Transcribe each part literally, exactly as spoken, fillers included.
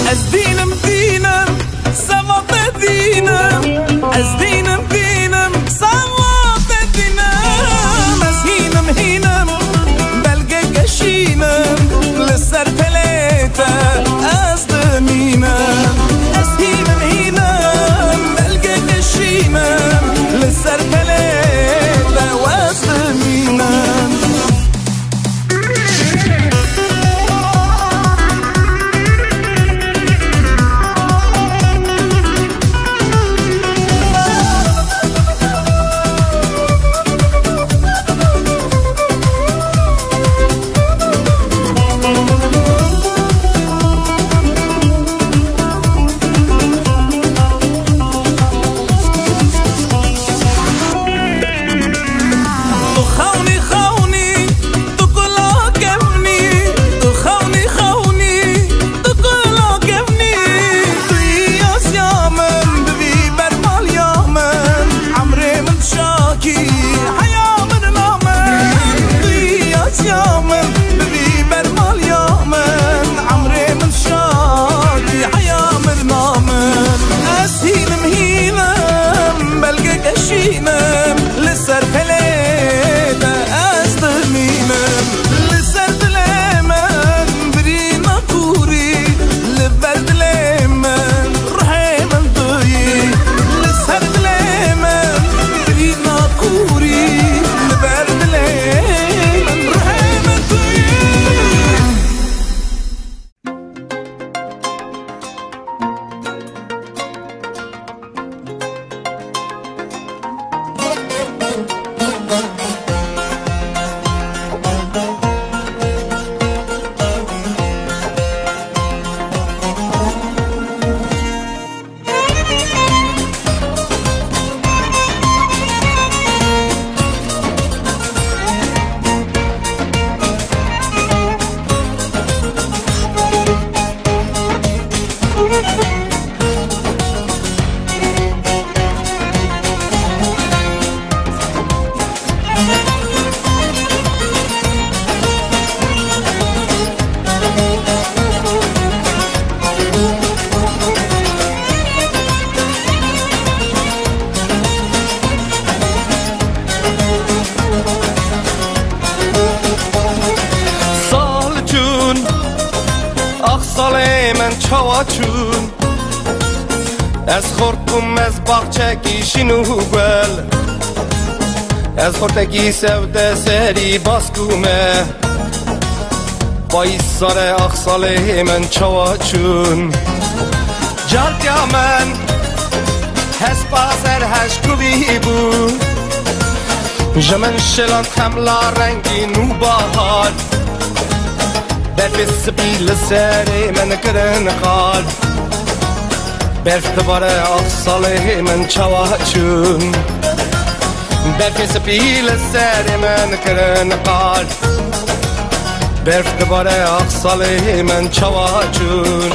از دینم دینم ثواب دینم از دینم دینم ثواب دینم از هینم هینم بلگه گشینم لسر پلیتا از دمینم از هینم هینم بلگه گشینم لسر پلیتا و از دمینم چون از خورتم از باغچگی شنوبل از خورتگی سوده سری باسکومه با ایسار اخساله من چوا چون جردیا من هست بازر هشکوی بود جمن شلان کملا رنگی نو بهار برف سبیل سری من کرن قال برف تباره اخساله من چوا چون برف سبیل سری من کرن قال برف تباره اخساله من چوا چون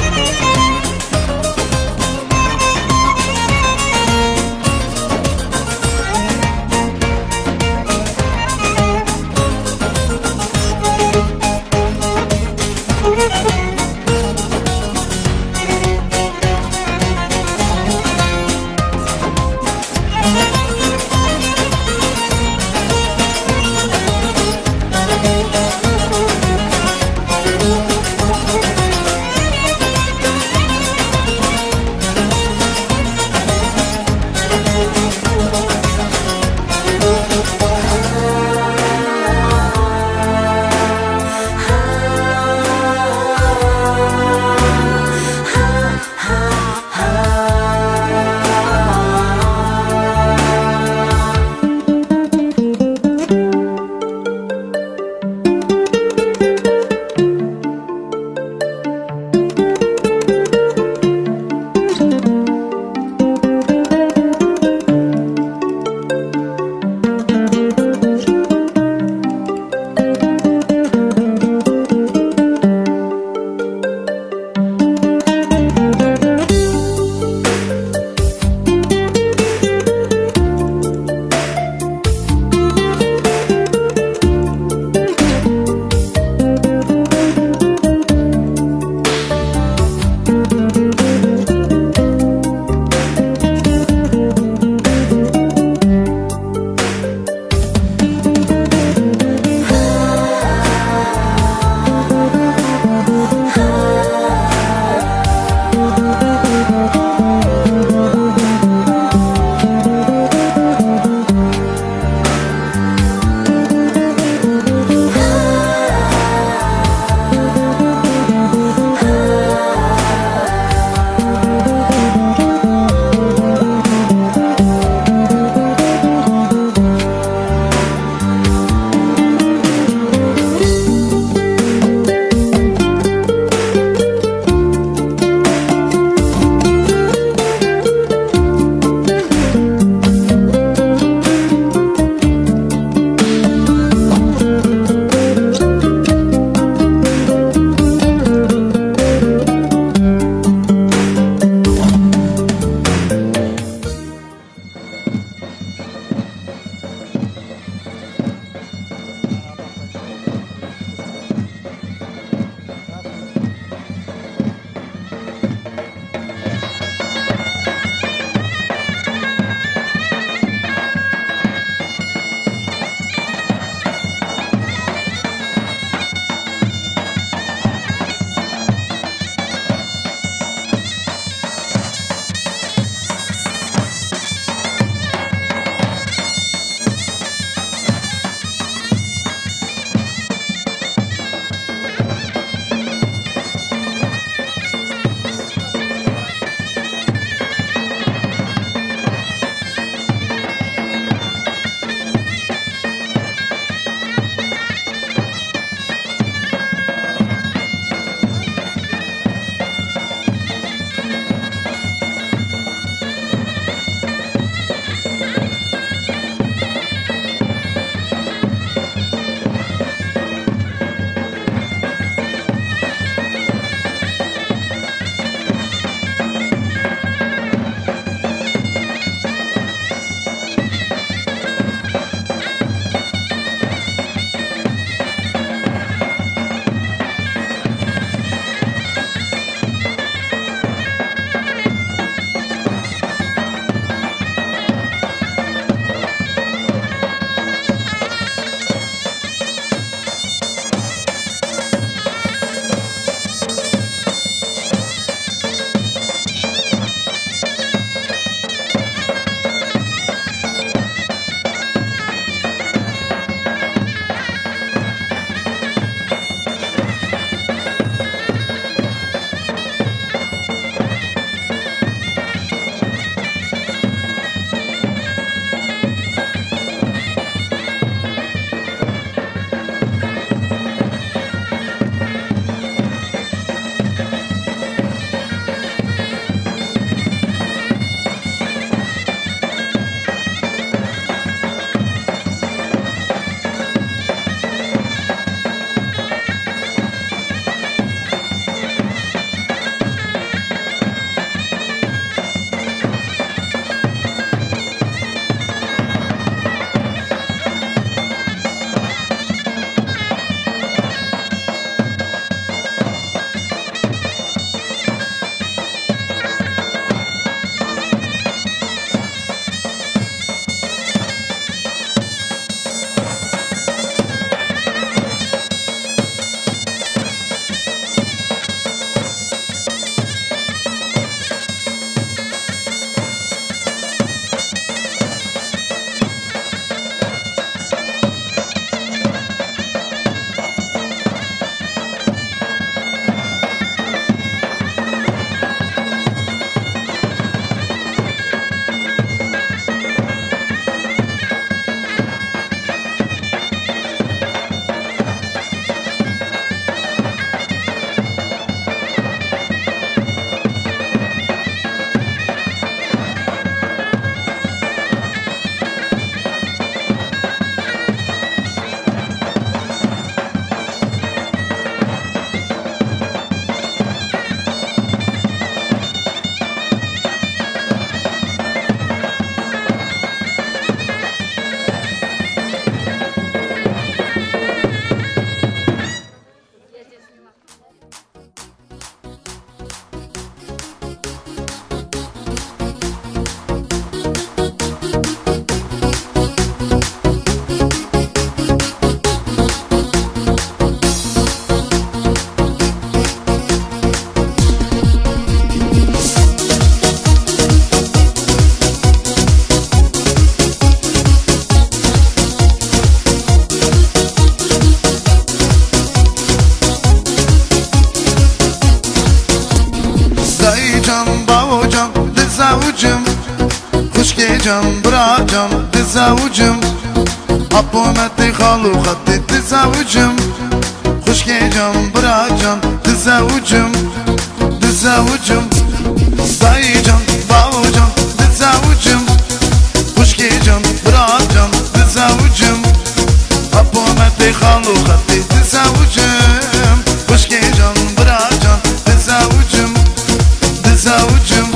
جان برا جان تزوجم حبومتي خالو خطي تزوجم خشكي جان برا جان تزوجم تزوجم داي جان باو جان تزوجم خشكي جان برا جان تزوجم حبومتي خالو خطي تزوجم خشكي جان برا جان تزوجم تزوجم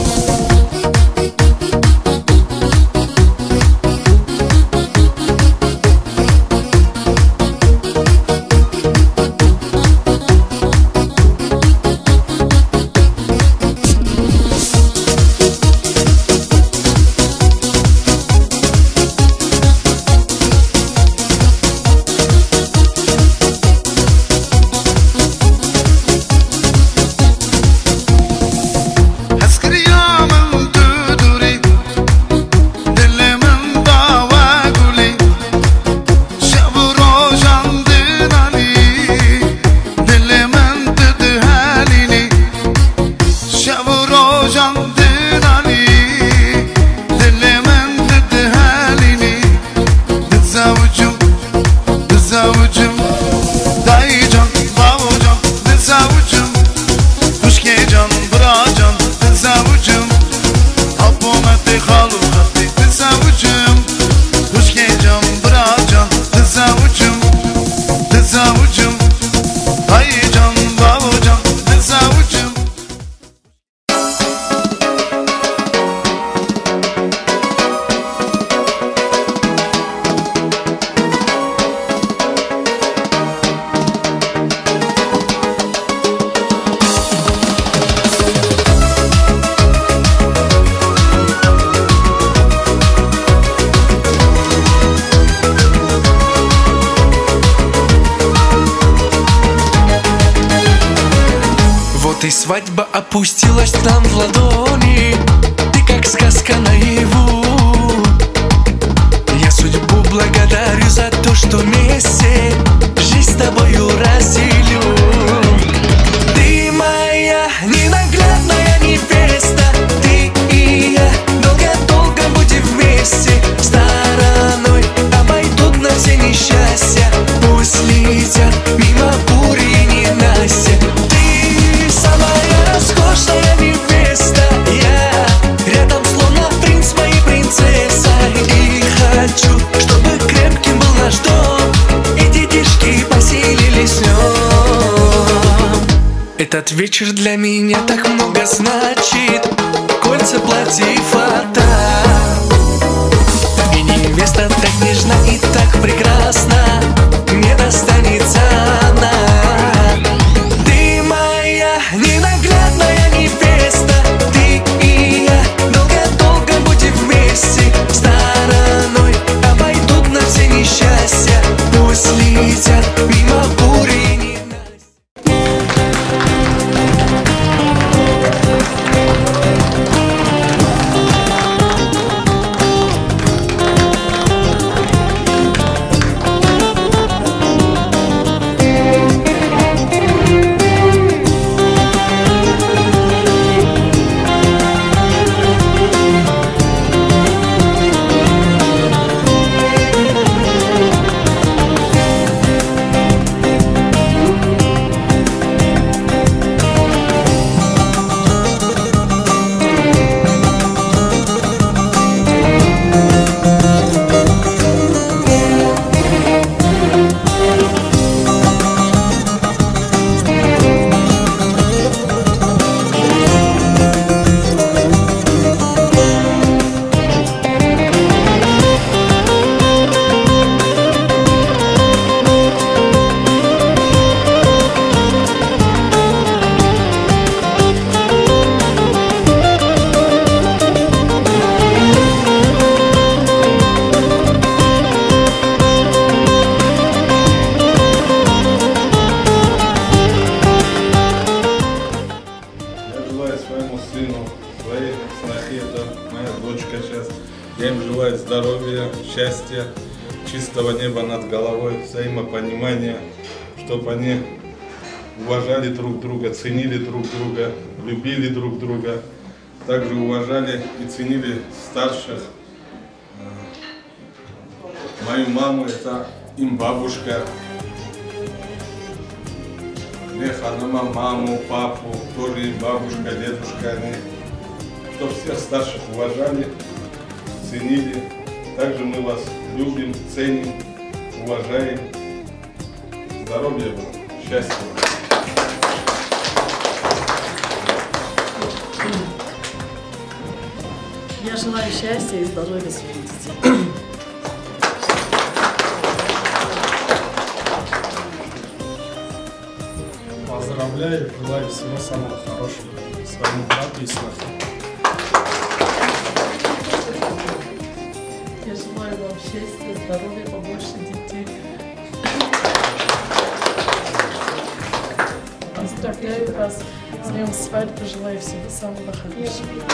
И свадьба опустилась к нам в ладони. Ты как сказка наяву. Я судьбу благодарю за то, что вместе жизнь с тобою разделю. Ты моя ненаглядная невеста. Ты и я долго-долго будем вместе. Стороной обойдут на все несчастья. Пусть летят мимо бури и ненастья. Роскошная невеста, я рядом словно принц, моей принцесса. И хочу, чтобы крепким был наш дом, и детишки поселились в нем. Этот вечер для меня так много значит. Кольца, платье и фата. И невеста так нежна и так прекрасна. Мне достанется она. Ты моя ненаглядная невеста. Ты и я долго-долго будем вместе. Стороной обойдут на все несчастья. Пусть летят мимо бури и ненастья. Я им желаю здоровья, счастья, чистого неба над головой, взаимопонимания, чтобы они уважали друг друга, ценили друг друга, любили друг друга, также уважали и ценили старших, мою маму, это им бабушка. Ханама, маму, папу, тоже им бабушка, дедушка, они, чтобы всех старших уважали, ценили. Также мы вас любим, ценим, уважаем. Здоровья вам, счастья вам. Я желаю счастья и здоровья своих детей. Поздравляю, желаю всего самого хорошего своему брату и снохе. Я желаю вам счастья, здоровья, побольше детей. Поздравляю вас с днем свадьбы, желаю всего самого хорошего.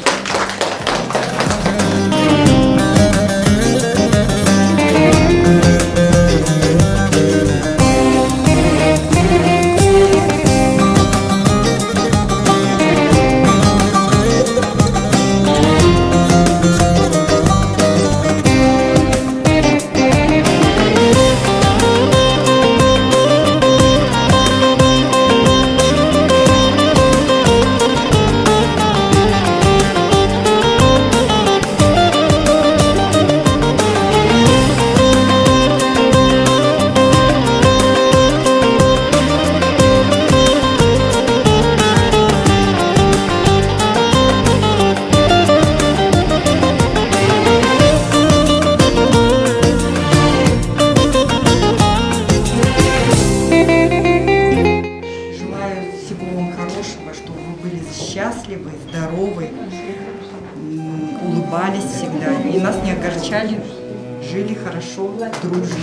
счастливы, здоровы, улыбались всегда и нас не огорчали, жили хорошо, дружно.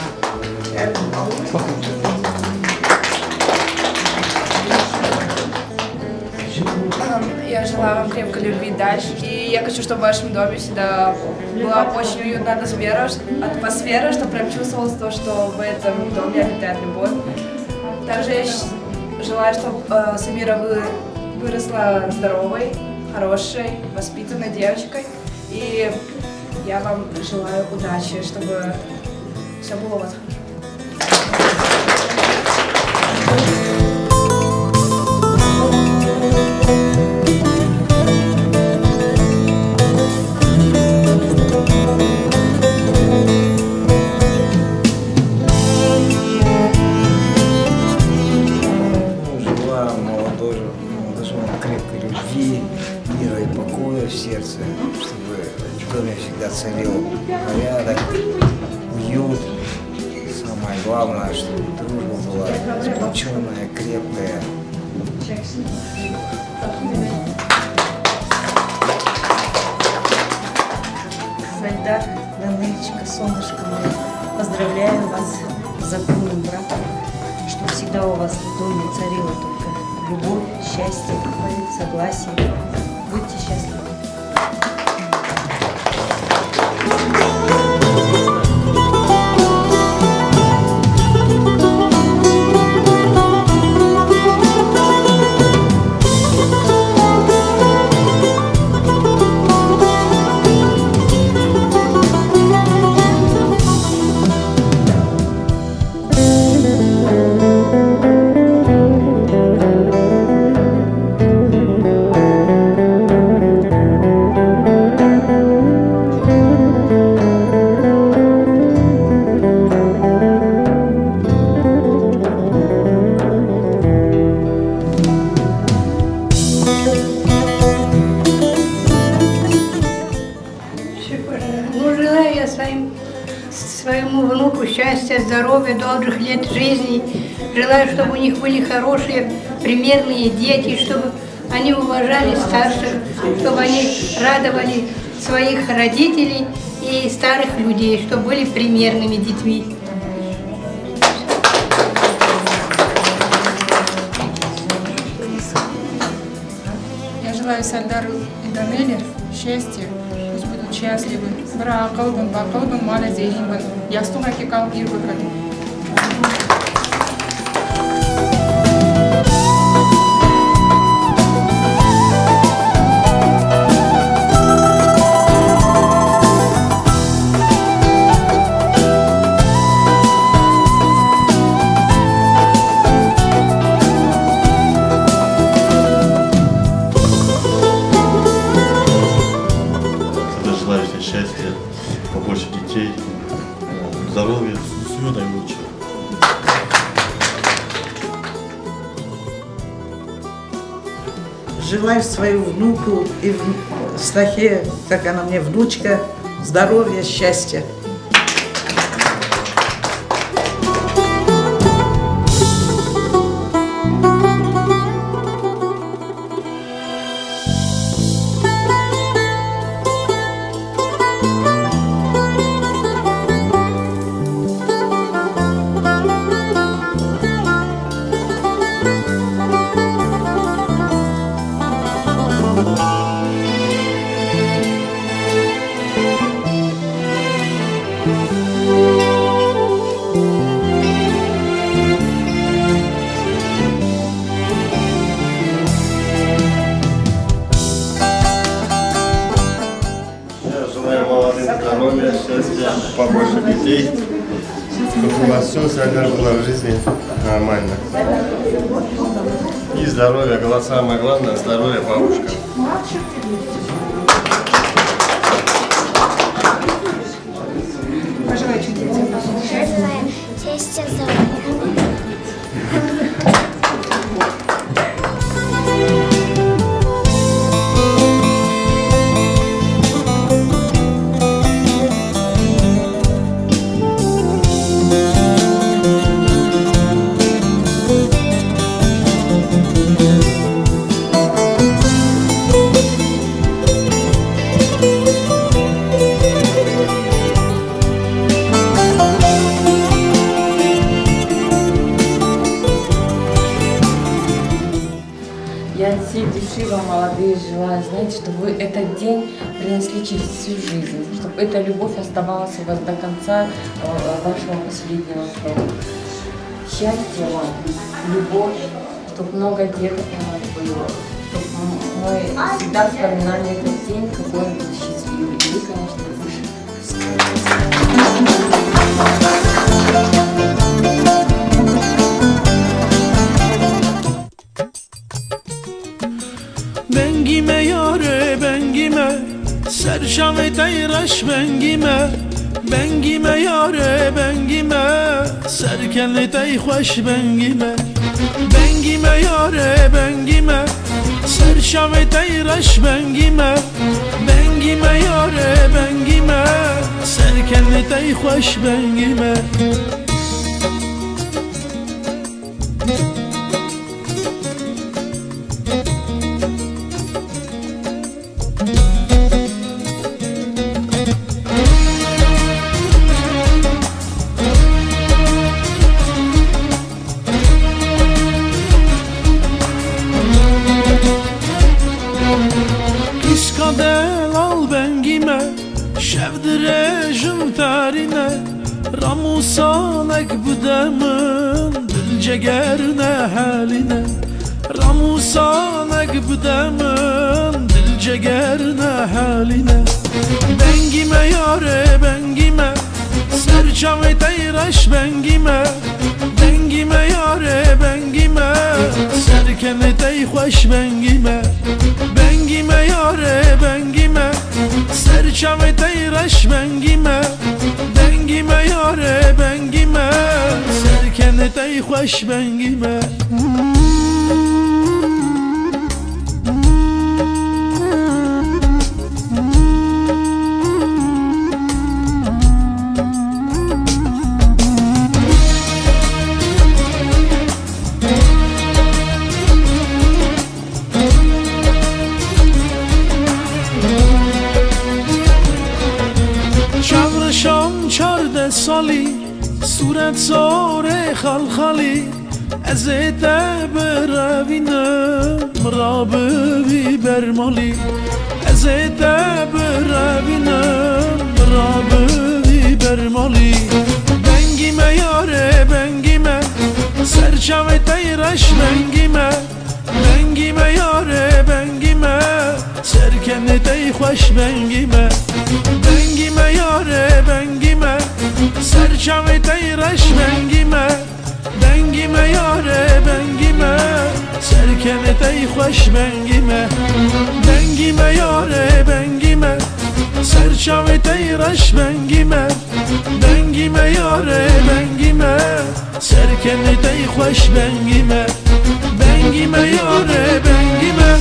Я желаю вам крепкой любви дальше. И я хочу, чтобы в вашем доме всегда была очень уютная атмосфера, атмосфера, чтобы прям чувствовалось то, что в этом доме обитает любовь. Также я желаю, чтобы э, Самира вы, выросла здоровой, хорошей, воспитанной девочкой. И я вам желаю удачи, чтобы все было у вас хорошо. Крепкой любви, мира и покоя в сердце, чтобы в доме всегда царил порядок, уют. Самое главное, чтобы дружба была сплоченная, крепкая. Сальдар, Даныльчика, солнышко мое, поздравляю вас с законным браком, чтобы всегда у вас в доме царила только любовь, счастье, согласие. Будьте счастливы. Своему внуку счастья, здоровья, долгих лет жизни. Желаю, чтобы у них были хорошие, примерные дети, чтобы они уважали старших, чтобы они радовали своих родителей и старых людей, чтобы были примерными детьми. Я желаю Сальдару и Данеле счастья. Пусть будут счастливы. Бра акылбын, бакылбын, мала зейинбын. Ястуга кекал ирбыкын. счастья, побольше детей, здоровья, всего наилучшего. Желаю свою внуку и снохе, как она мне внучка, здоровья, счастья. Здоровья, счастья, побольше детей, чтобы у вас все всегда было в жизни нормально. И здоровье, самое главное, здоровье бабушка. Пожелайте детям счастья. Счастья, здоровья. Я от всей души вам, молодые, желаю, знаете, чтобы вы этот день принесли через всю жизнь, чтобы эта любовь оставалась у вас до конца э, вашего последнего срока. Счастья вам, любовь, чтобы много деток у нас было, чтобы мы всегда вспоминали этот день, какой он был счастливый. И вы, конечно, بنگیمه یاره بنگیمه سرشم تیرش بنگیمه بنگیمه یاره بنگیمه سرکن تی خوش بنگیمه بنگیمه یاره بنگیمه سرشم تیرش بنگیمه بنگیمه یاره بنگیمه سرکن تی خوش بنگیمه Şevdirejim tarine Ramusanek budemın Dilcegerine haline Ramusanek budemın Dilcegerine haline Bengime yare bengime Serçave teyraş bengime Bengime yare bengime Serkene tey hoş bengime Bengime yare bengime Serçave teyraş bengime Bengime yare bengime Serkene tey hoş bengime شام چارده سالی صورت زاره خلخالی از ایده بروینم رابوی برمالی از ایده بروینم رابوی برمالی بنگیمه یاره بنگیمه سرچم تیرش بنگیمه بنگیمه یاره بنگیمه سرکن تی خوش بنگیمه بنگیمه یاره بنگیمه سرچم تیرش بنگیمه بنگیمه یاره بنگیمه سرکن تی خوش بنگیمه بنگیمه یاره بنگیمه سرچم خوش بنگیمه بنگیمه یاره بنگیمه سرکنه دی خوش بنگیمه بنگیمه یاره بنگیمه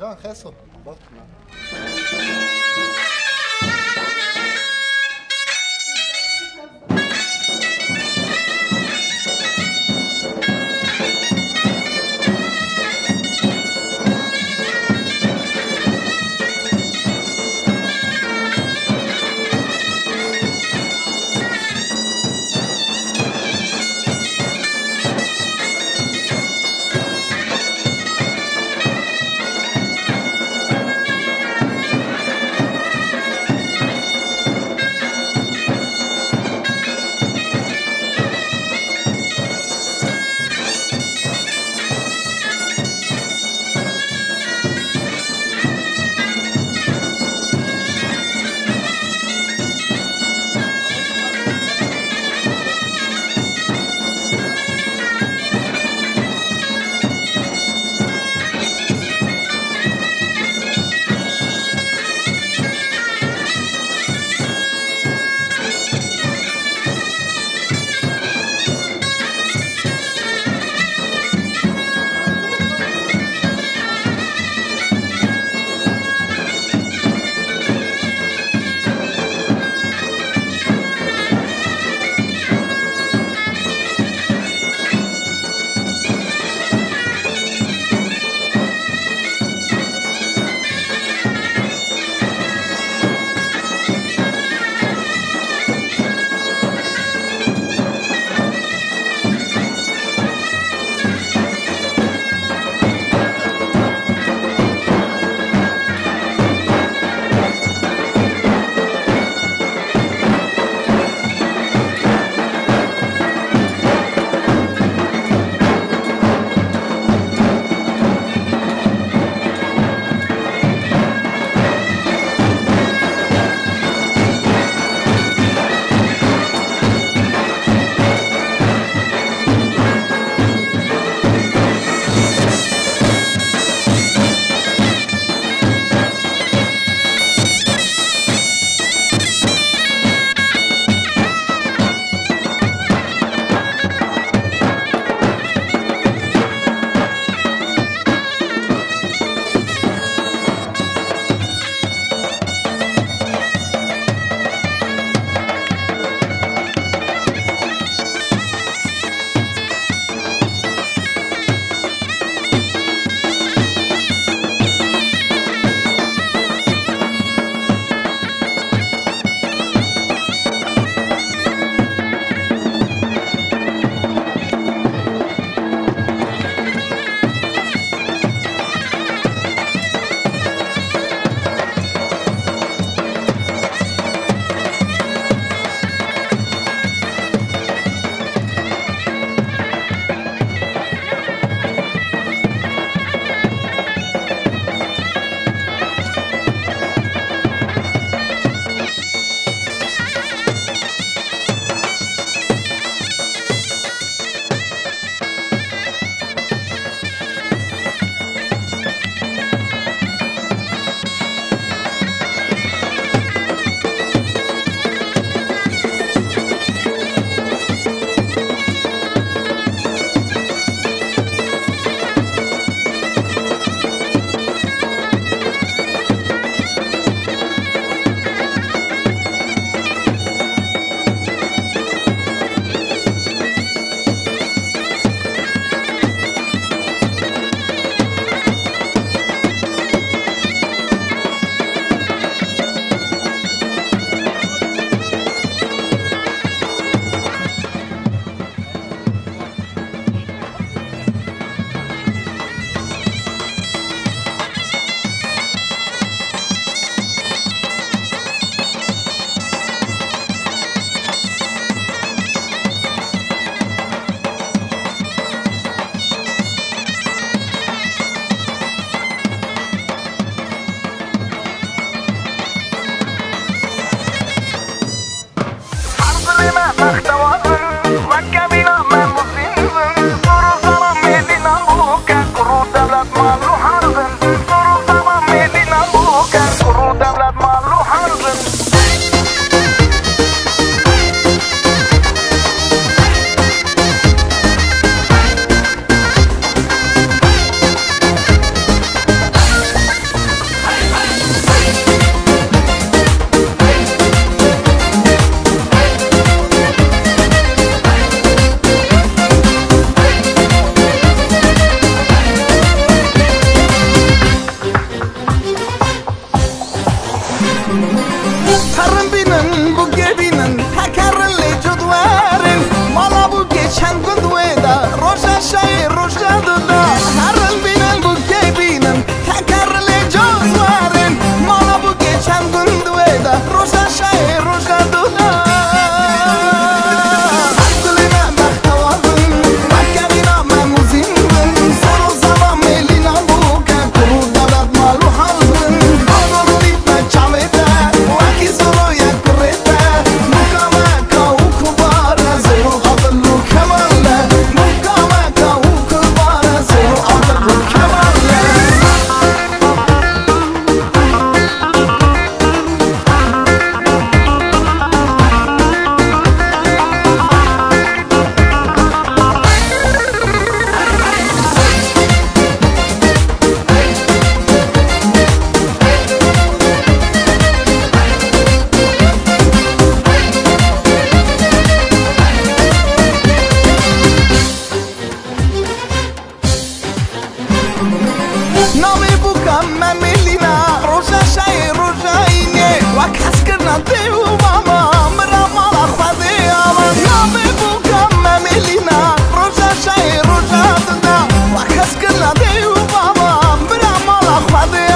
جان خسو بطنا بوكم مملينا روجا شاي روجايني وكاس كنا ديو ماما مرا مالا خذي نامي بوكم مملينا روجا شاي روجاتنا وكاس كنا ديو ماما مرا مالا خذي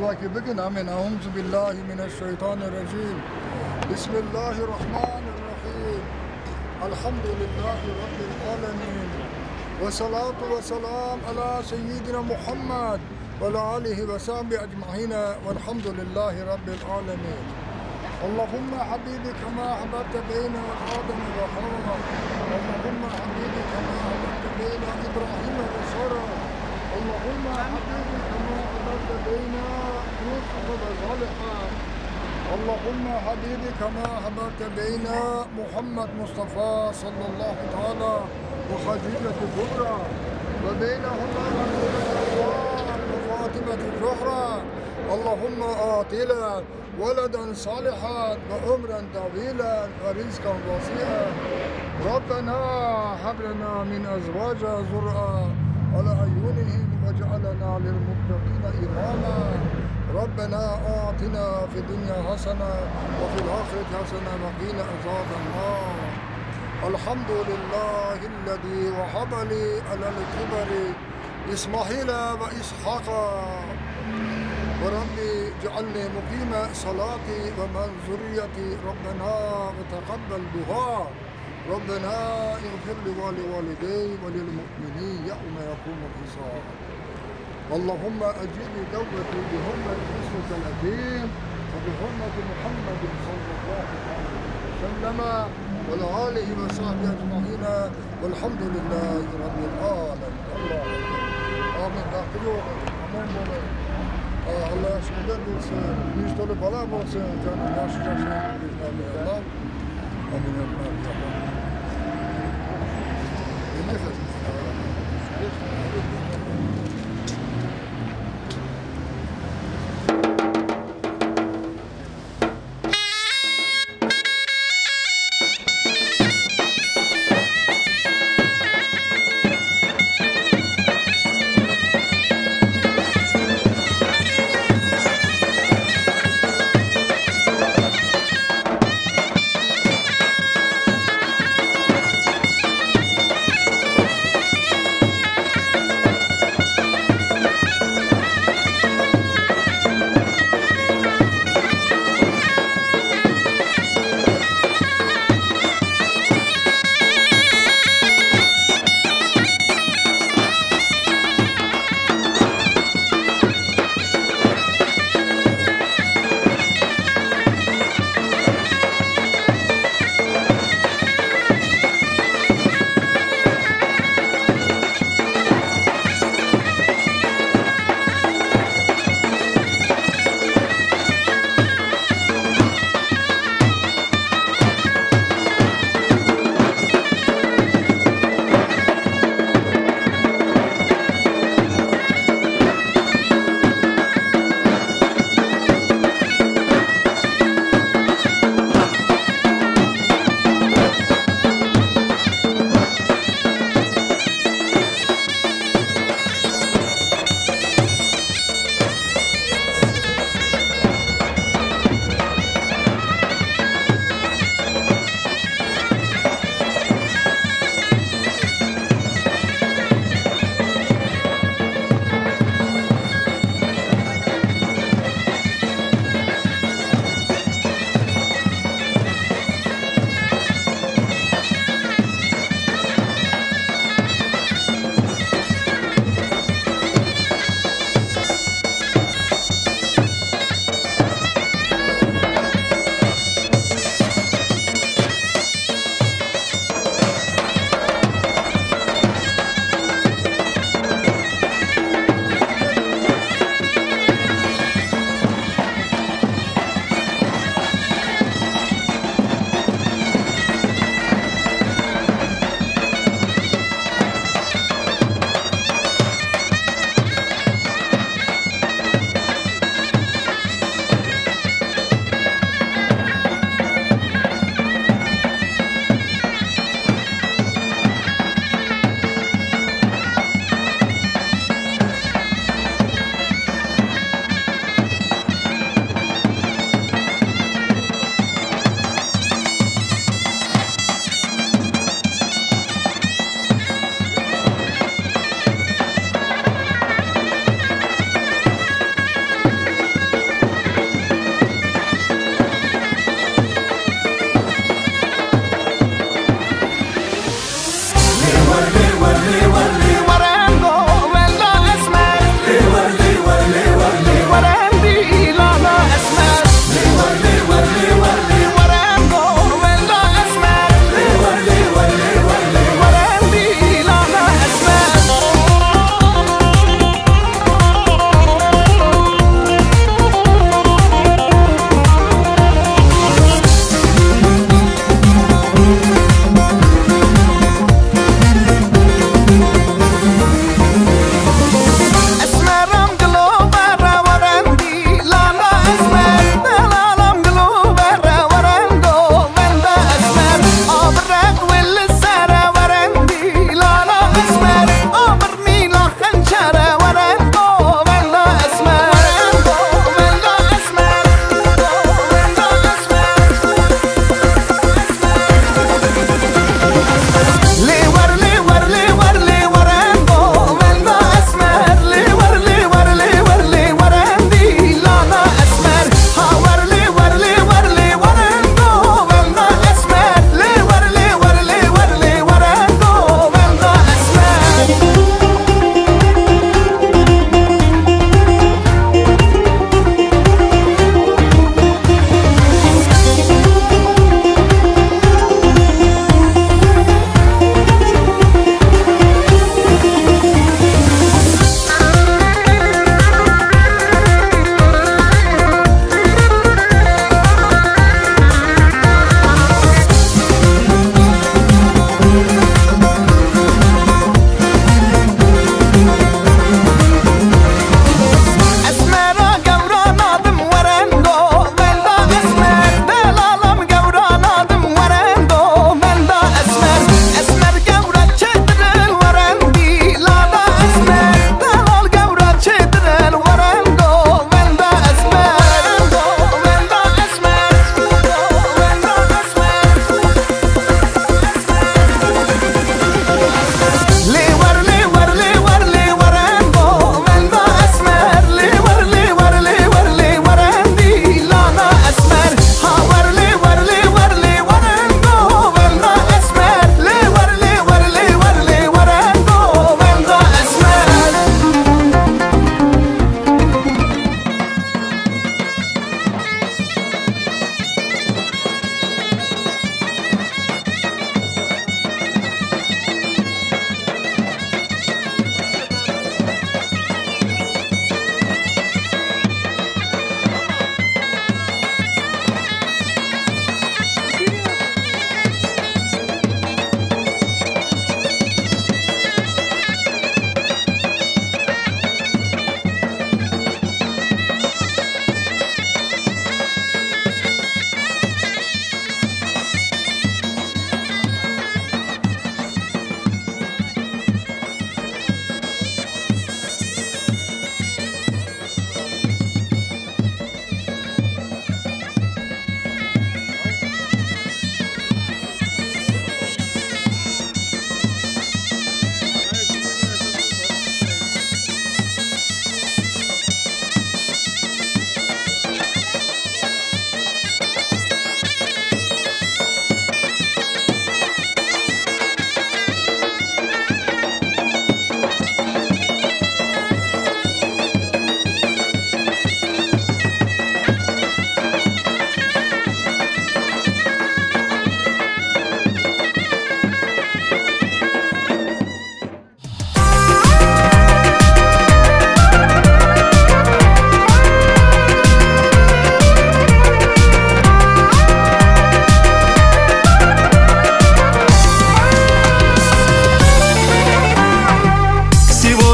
دعاء بقنا من أعوذ بالله من الشيطان الرجيم بسم الله الرحمن الرحيم الحمد لله رب العالمين والصلاة والسلام على سيدنا محمد وعلى آله وصحبه أجمعين والحمد لله رب العالمين اللهم حبيبي كما أحببت بين آدم وحواء اللهم حبيبي كما أحببت بين إبراهيم وسارة اللهم حبيبي كما أحببت بين يوسف وصالحا اللهم حبيبي كما أحببت بين محمد مصطفى صلى الله تعالى وخديجة الكبرى وبينهما وفاطمة الزهرى اللهم آتنا ولدا صالحا وعمرا طويلا ورزقا واسعا ربنا هب لنا من ازواجنا ذرية على اعينهم واجعلنا للمتقين اماما ربنا آتنا في الدنيا حسنة وفي الآخرة حسنة وقنا عذاب النار الحمد لله الذي وهب لي على الكبر إسماعيل وإسحاق وربي جعلني مقيم صلاتي ومن ذريتي ربنا وتقبل دعاء ربنا اغفر لي ولوالدي وللمؤمنين يوم يقوم الحساب اللهم أجب توبتي بحرمة اسمك العظيم وبحرمة محمد صلى الله عليه وسلم وعلى آله وصحبه أجمعين والحمد لله رب العالمين الله آمين داخلوا آمين Allah aşkına olsun, yüz dolu bala olsun, canım yaşayacak şey Allah. Amin Allah. Ne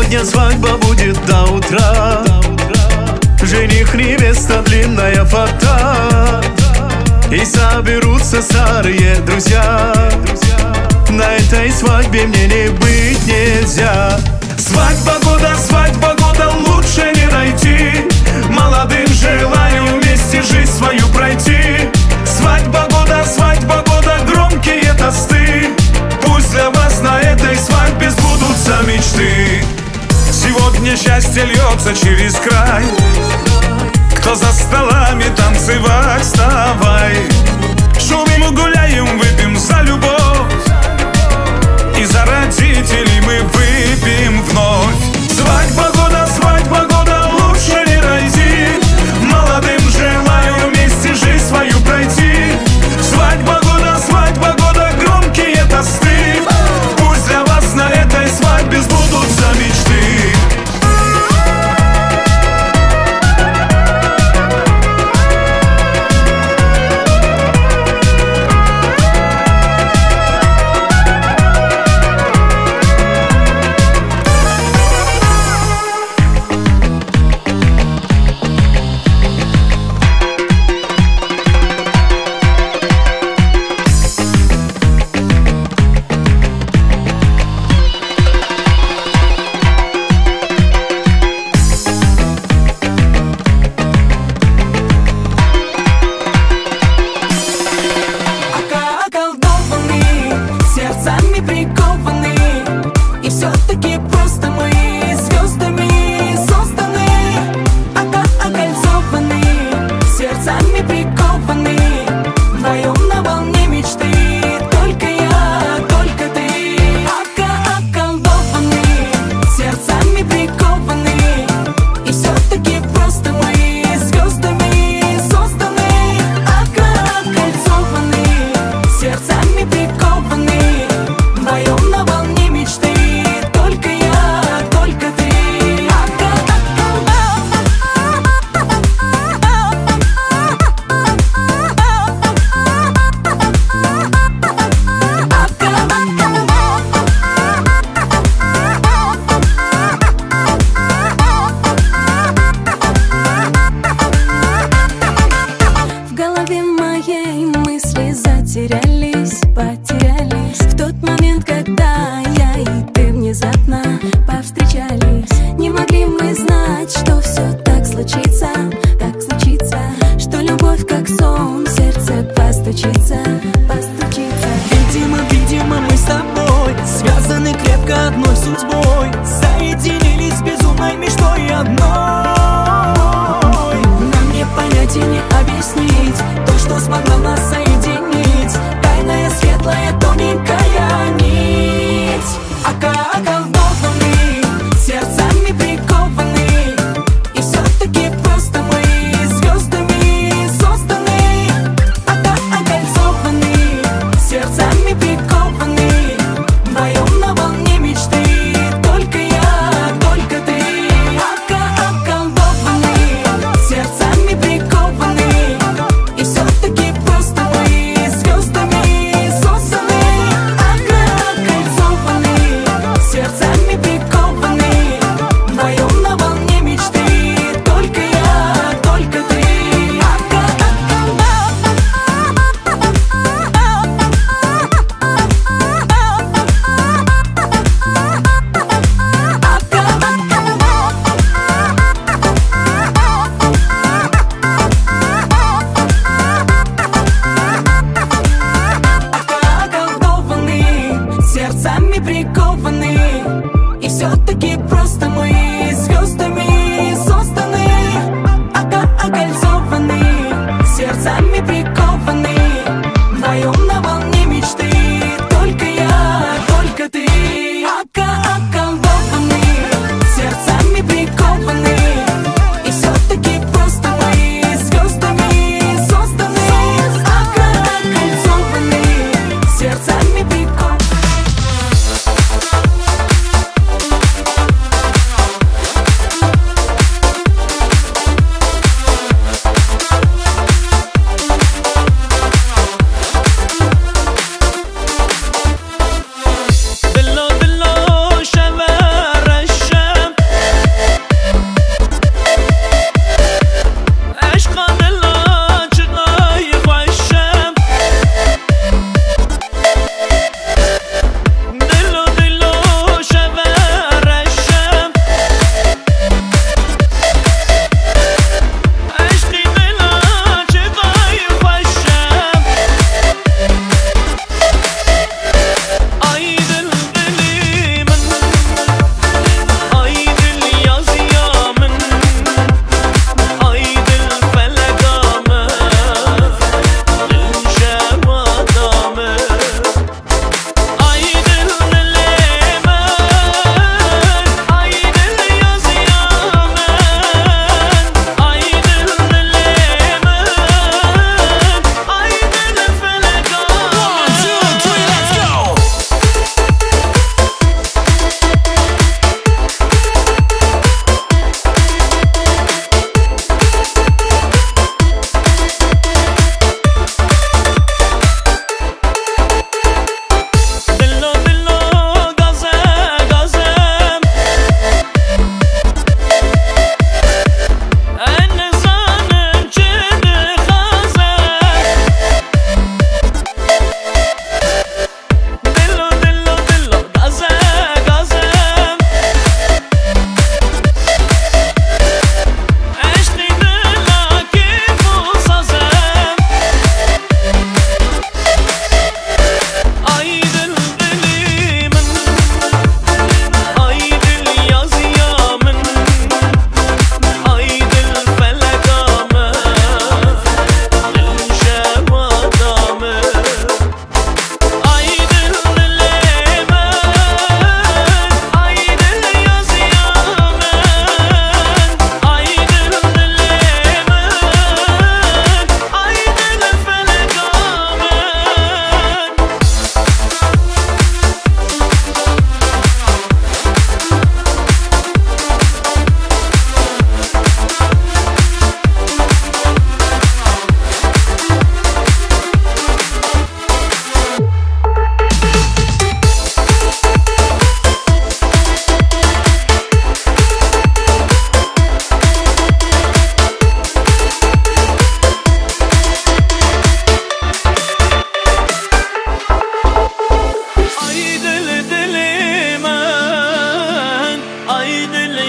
Сегодня свадьба будет до утра. Жених, невеста, длинная фата. И соберутся старые друзья. На этой свадьбе мне не быть нельзя. Свадьба года, свадьба года, лучше не найти. Молодым желаю вместе жизнь свою пройти. Свадьба года, свадьба года, громкие тосты. Пусть для вас на этой свадьбе сбудутся мечты. Сегодня счастье льется через край. Кто за столами танцевать, вставай. Шумим, гуляем, выпьем за любовь. И за родителей мы выпьем вновь. Свадьба года, свадьба года, лучше не найти. Молодым желаю вместе жизнь свою пройти. Свадьба года, свадьба года, громкие тосты. Пусть для вас на этой свадьбе сбудутся мечты.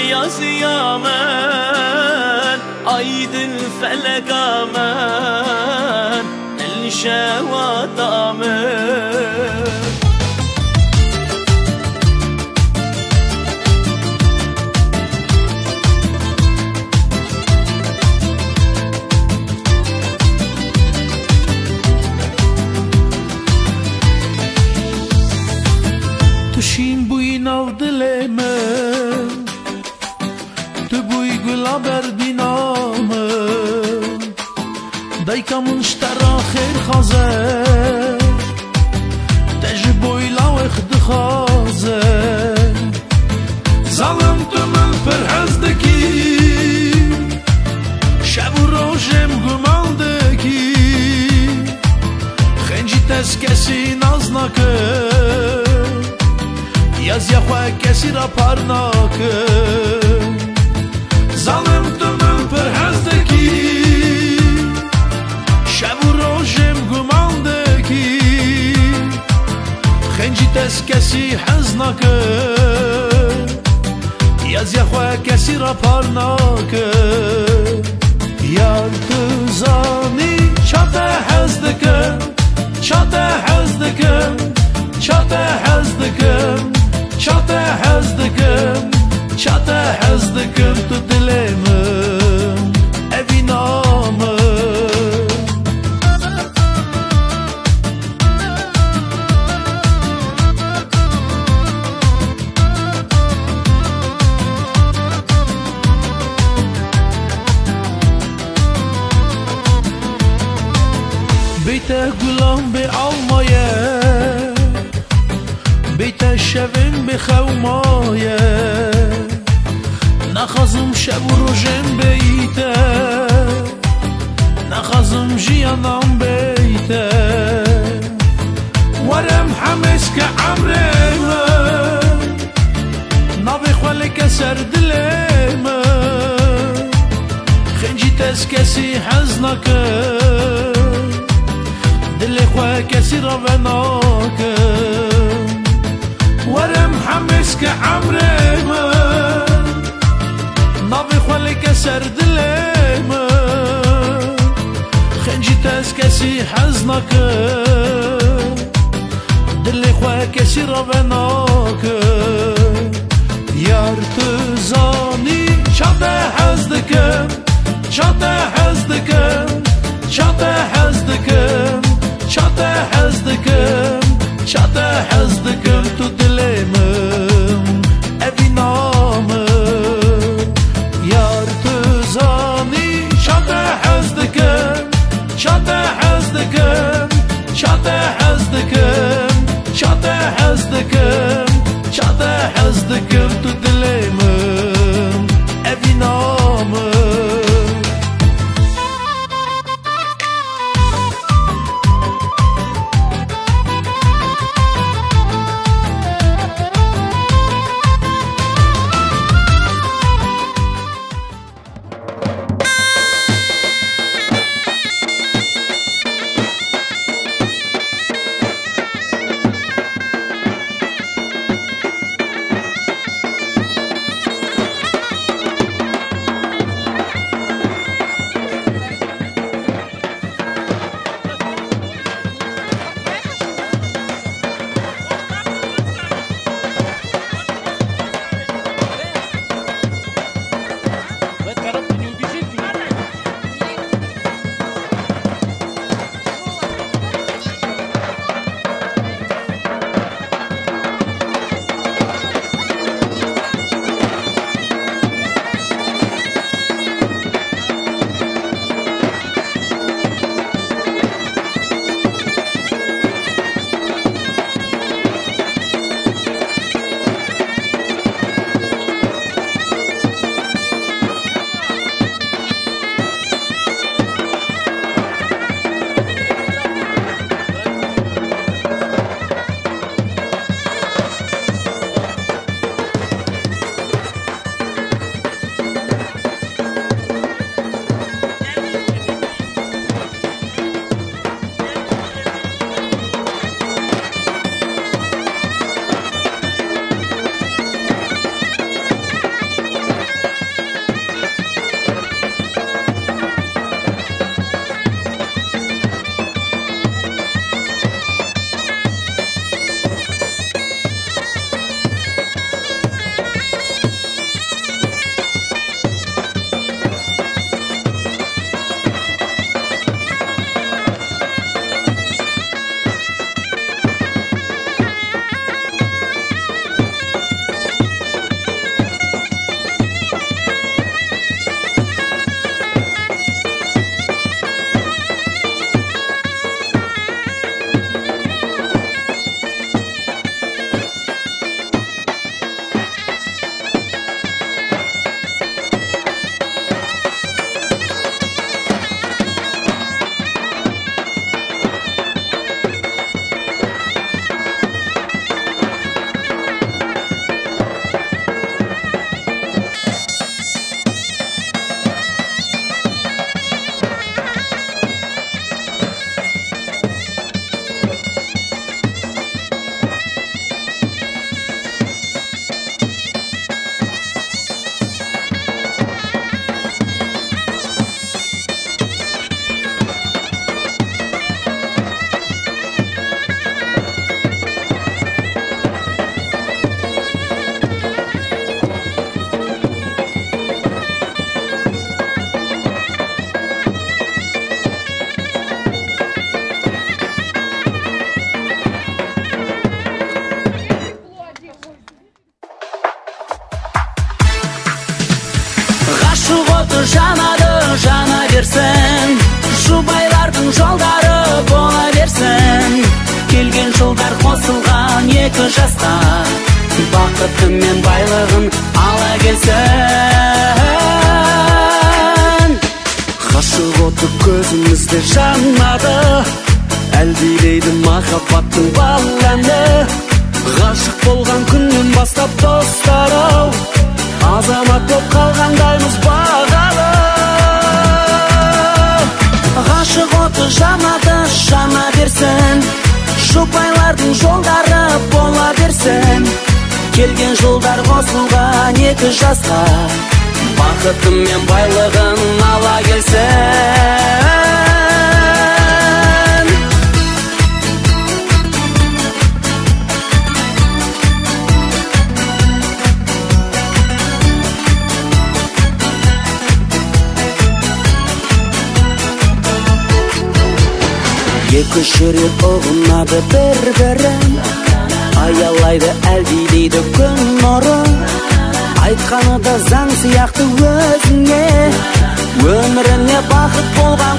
yazıya men aydın feleka men el şevata men Tuşin buy nav dileme Tu buy gula berdiname Dajka mun shtara khair khaze Tej buy lawekh dkhaze Zalim tu min perhezdeki Shab u rojem gumaldeki Khenji teskesi naznake Yaz ya khoa kesi ra parnake Zalim tu min perhezdeki Shab u rojem gumaldeki Khenji teskesi haznake Yaz ya khoa kesi ra parnake Yar tu zani çate hezdikim Çate hezdikim Çate hezdikim Çate hezdikim Çate hezdikim tu dilimim Evinamim Beyte gulam be almaya Beyte şevin be xevmaya Naxazım şev u rojem beyte Naxazım jiyanam beyte Warem hameske amreme Navi xwaleke ser dileme Khenci teskesi haznake دل خواه کسی را وناکه ورم حمس که عمره من ناوی خوالی که سر دل من خنجی تز کسی حزناکه دل خواه کسی را وناکه یار تزانی چاته حزدکم چاته حزدکم چاته حزدکم Çate hezdikim, çate hezdikim tu dilimim Evinamim Yar tu zani çate hezdikim, çate hezdikim Çate hezdikim, çate hezdikim Çate hezdikim tu dilimim Evinamim Ғашық оты жанады, жана берсін, жұбайлардың жолдары бола берсін. Келген жылдар қосылған екі жасқа, бақыты мен байлығын ала келсін. Ғашық оты көзімізде жанады, әлдилейді махаббаттың бал әні. Ғашық болған күннен бастап достар-ау, азамат боп қалғандаймыз бағалы. Ғашық оты жанады, жана берсін, жұбайлардың жолдары бола берсін. Келген жылдар қосылған екі жасқа, бақыты мен байлығын ала келсін. Екі жүрек ұғынады бір-бірін, аялайды әлдилейді күн нұры. Айтқаны да заң сияқты өзіңе, өміріне бақыт болған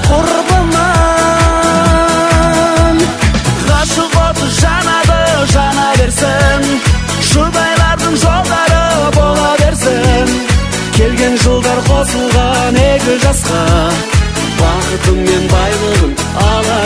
құрбымын. Ғашық оты жанады, жана берсін, жұбайлардың жолдары бола берсін. Келген жылдар қосылған екі жасқа, бақыты мен байлығын ала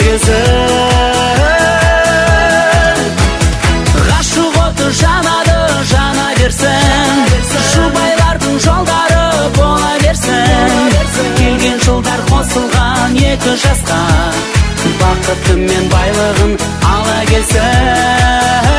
келсін. Ғашық оты жанады, жана берсін, жұбайлардың жолдары бола берсін. Келген жылдар қосылған екі жасқа, бақыты мен байлығын ала келсін.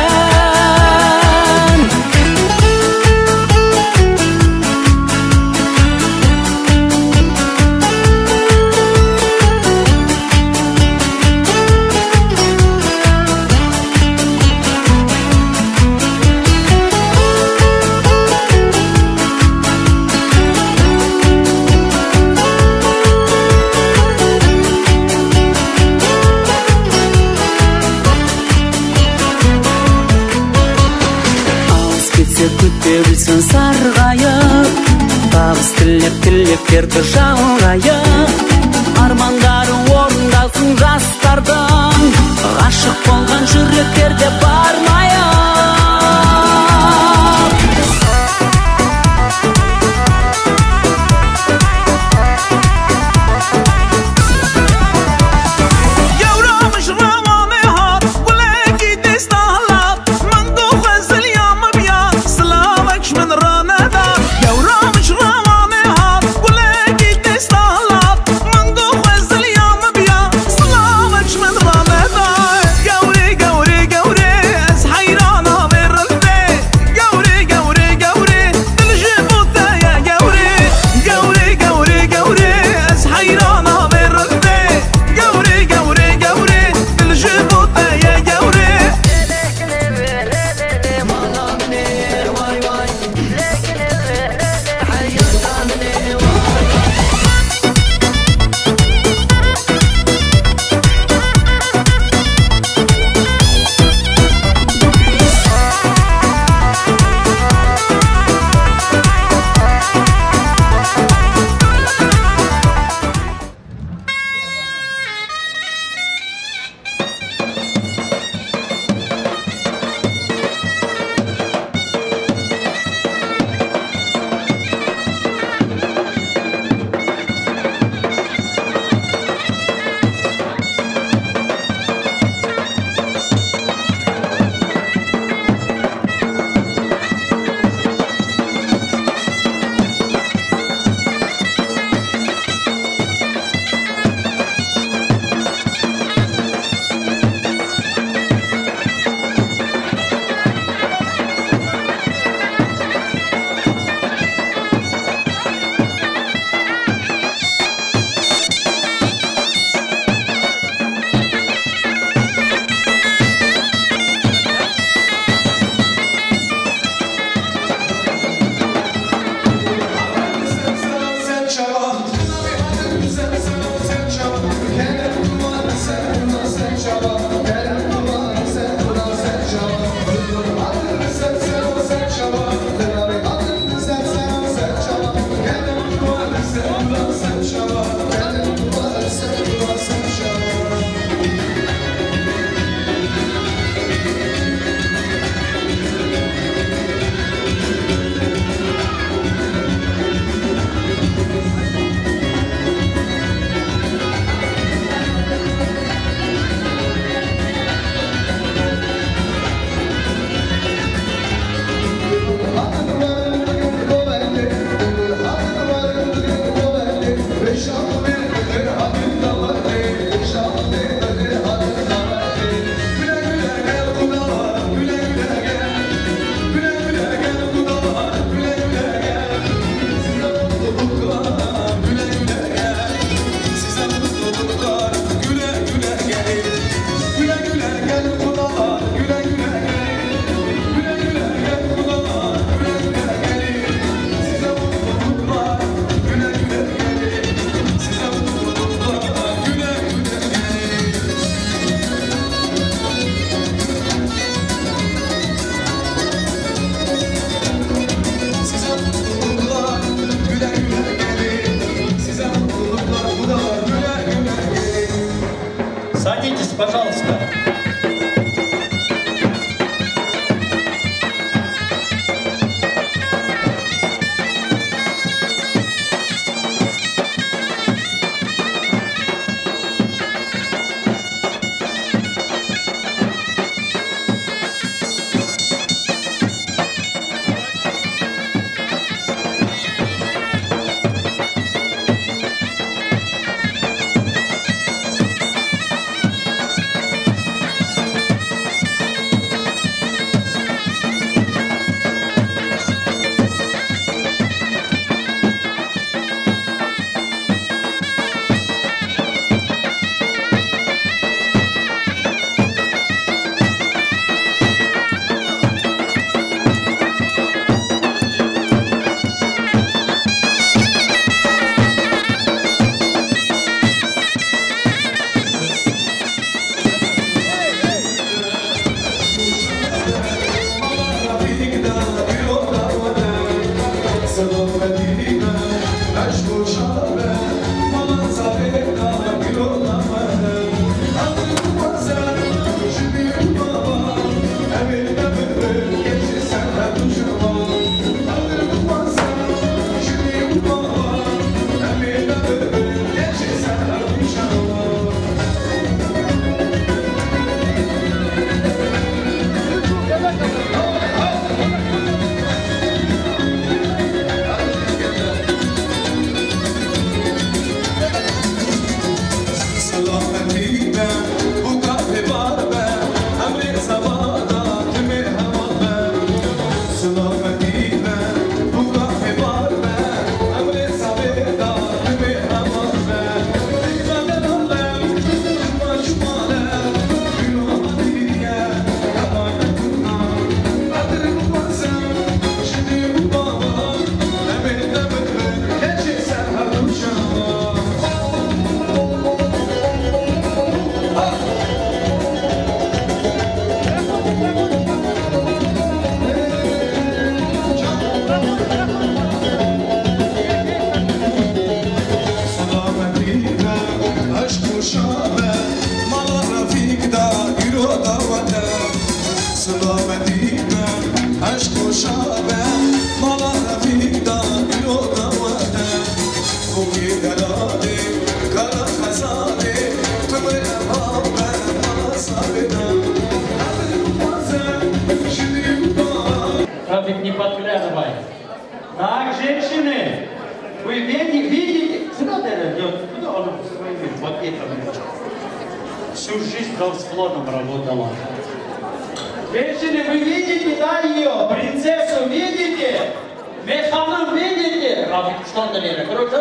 Күте білсін сарғайып, табыс тілеп тілектерді жалғайып. Армандары орындалсын жастардың, ғашық болған жүректерде бармайып. حي Рафик, не подглядывай. Так, женщины, вы видите, видите? Куда ты идет? Куда он своими пакетами? Всю жизнь с работала. Женщины, вы видите, да, ее? Принцессу видите? Механом видите? Рафик, что ты, Лера? Короче,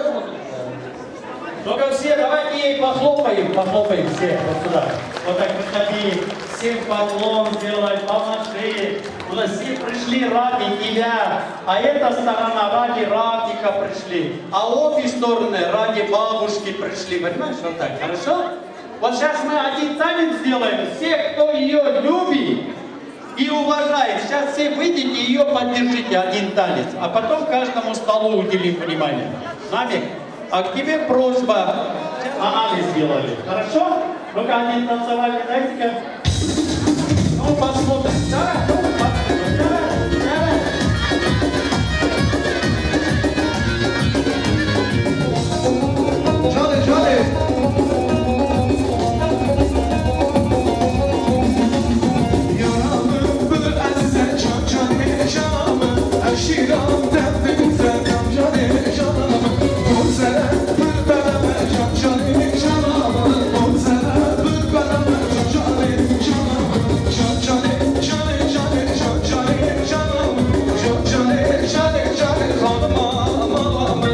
только все, давайте ей похлопаем, похлопаем все, вот сюда. Вот так подходи, всем поклон делай, помаши. У нас все пришли ради тебя, а эта сторона ради Рафика пришли, а обе стороны ради бабушки пришли. Понимаешь, вот так, хорошо? Вот сейчас мы один танец сделаем, все, кто ее любит и уважает, сейчас все выйдите и ее поддержите, один танец, а потом каждому столу уделим внимание. Намик? А к тебе просьба, анализ сделали, хорошо? Ну-ка, один танцевали, дайте-ка. Ну, посмотрим. Давай, ну, посмотрим. Давай, давай. Джоли, Джоли. Yaramı bir azize can canı canımı aşiram derdim sen canı canımı bu sene bir beleme can canı canımı bu sene bir beleme can canı canımı can canı canı canı can canı canımı can canı canı canı hanıma malamı.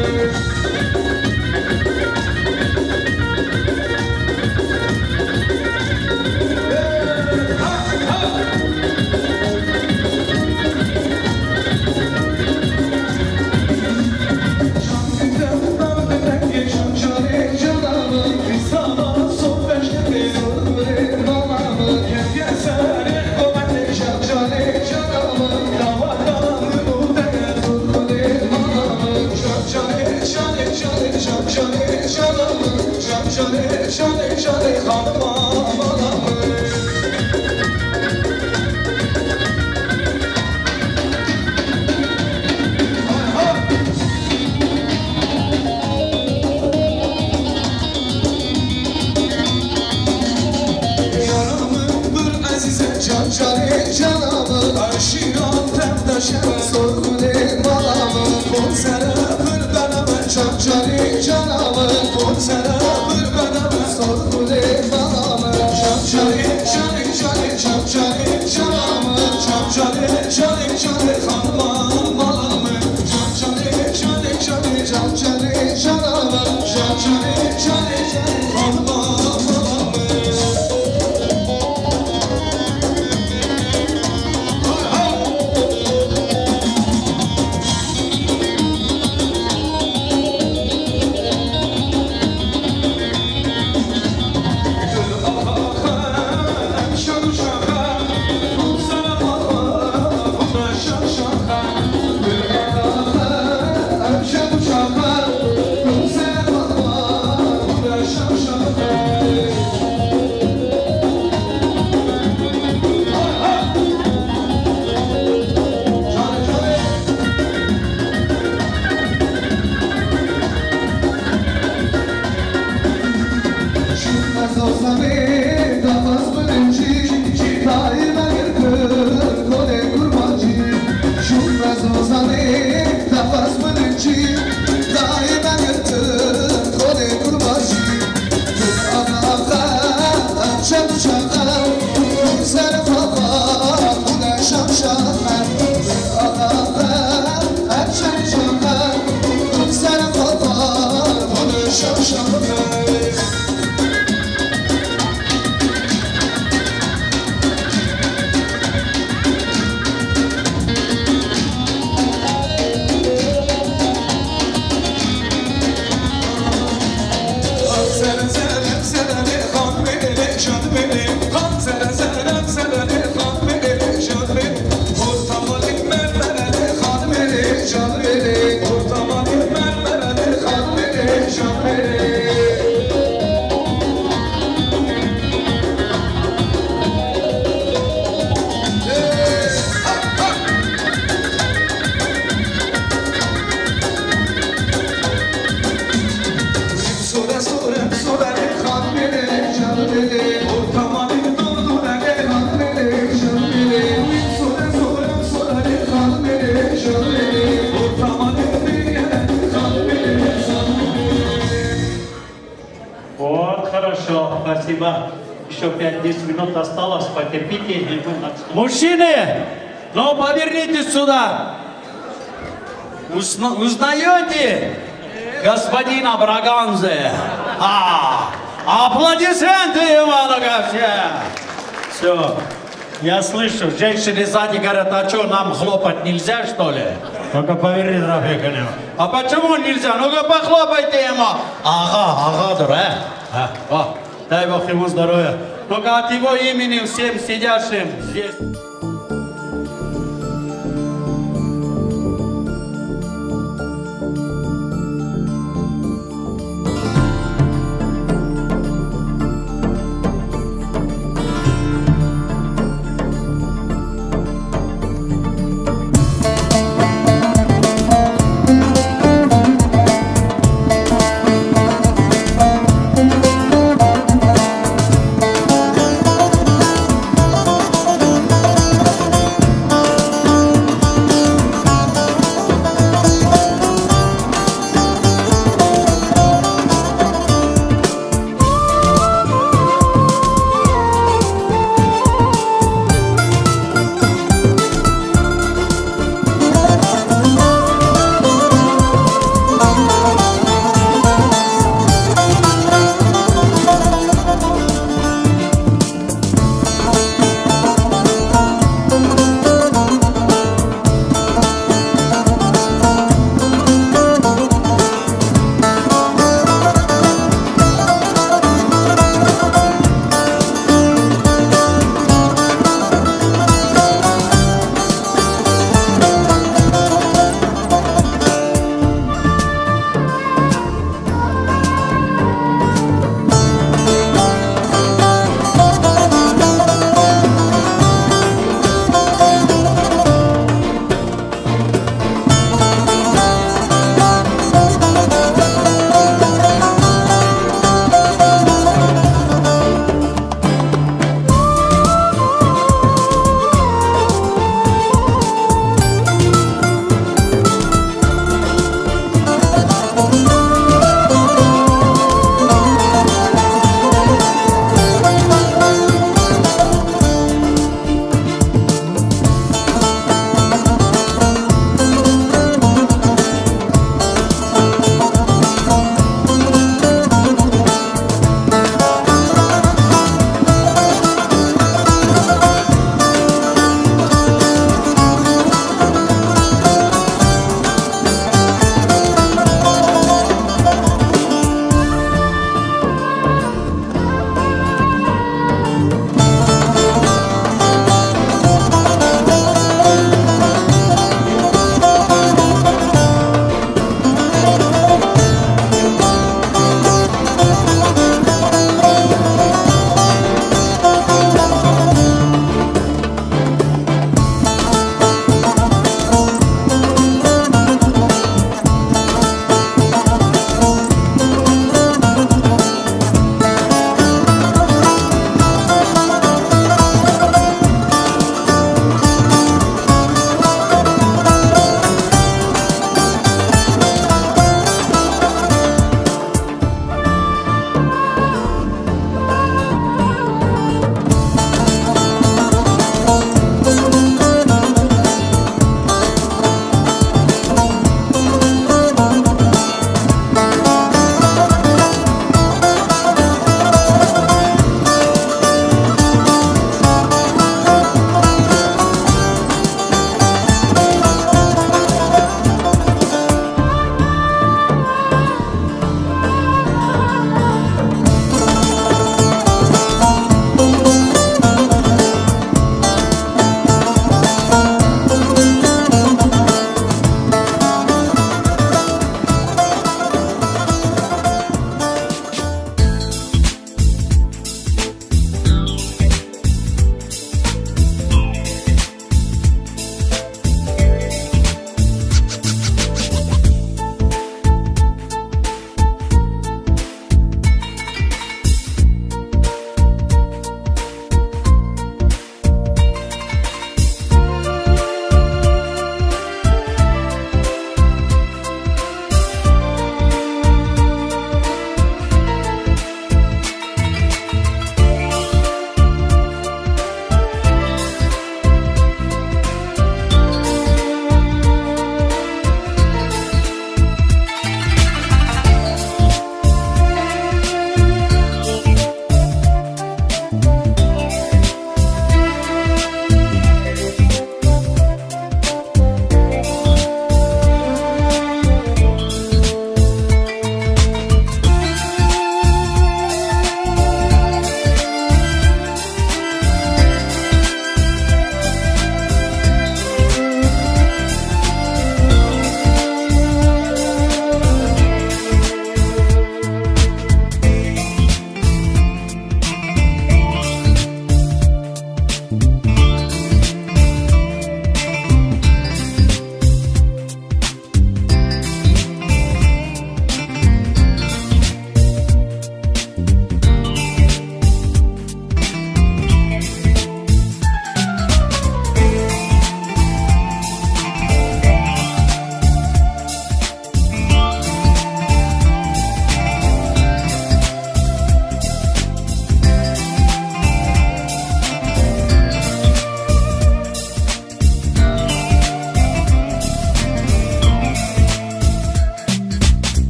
спасибо. Еще пять-десять минут осталось, потерпите, и мы начнем. Мужчины, ну повернитесь сюда. Узна узнаете господина Браганзе? А, аплодисменты Ивану все. Все. Я слышу, женщины сзади говорят, а что, нам хлопать нельзя, что ли? Ну-ка, поверни, Рафик. А почему нельзя? Ну-ка, похлопайте ему. Ага, ага, дура. А, о, дай Бог ему здоровья. Ну-ка, от его имени всем сидящим здесь. Thank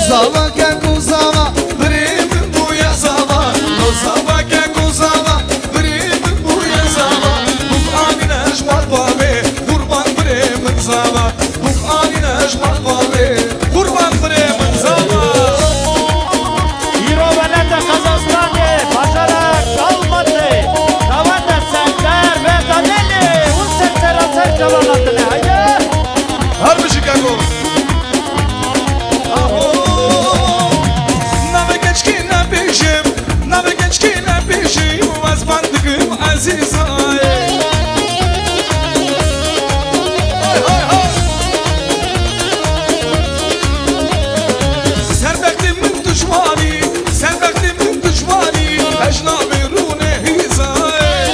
Zava ke kuzava Brim bu yazava Zava ke kuzava Brim bu yazava Buk anine jmat bave Kurban brim zava Buk anine jmat bave Kurban brim zava İro velete Kazakstan'ı başarak kalmadı. Davada Sender ve Daneli. Un Sender atar cevabını. Haydi. Harbi Chicago. Nave gençki ne peşim, nave gençki ne peşim, az bandıgım aziz ay. Hay hay hay. Sen beklimin düşmanı, sen beklimin düşmanı, ecnabi rune hizay.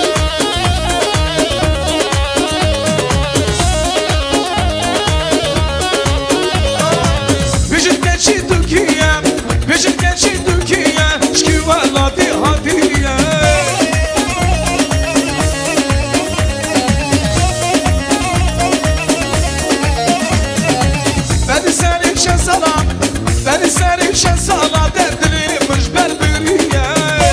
Bejim gençi Türkiye, bejim gençi Türkiye, şkivalati hadiye. Beni senin şen salam, beni senin şen salam, derdilimmiş berberiye.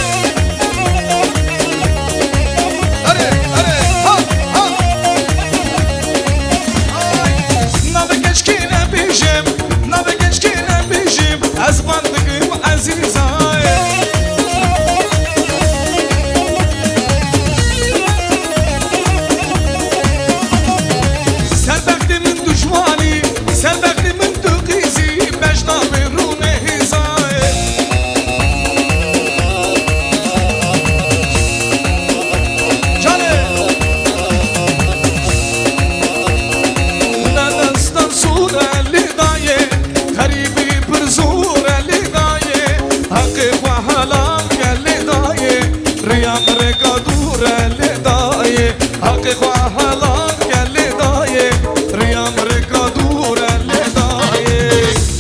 Hadi, hadi, ha, ha. Nave gençki ne bejim, nave gençki ne bejim, az bandıgım aziz ay. Sen beklimin düşmanı, sen beklimin tıkızi, mecnabi rune hizay. Canım. Nadastan sureli daye, garibi bir zureli daye, hakkı ve halal gelli daye, riyam reka dureli daye, hakkı ve halal gelli daye, riyam reka dureli daye.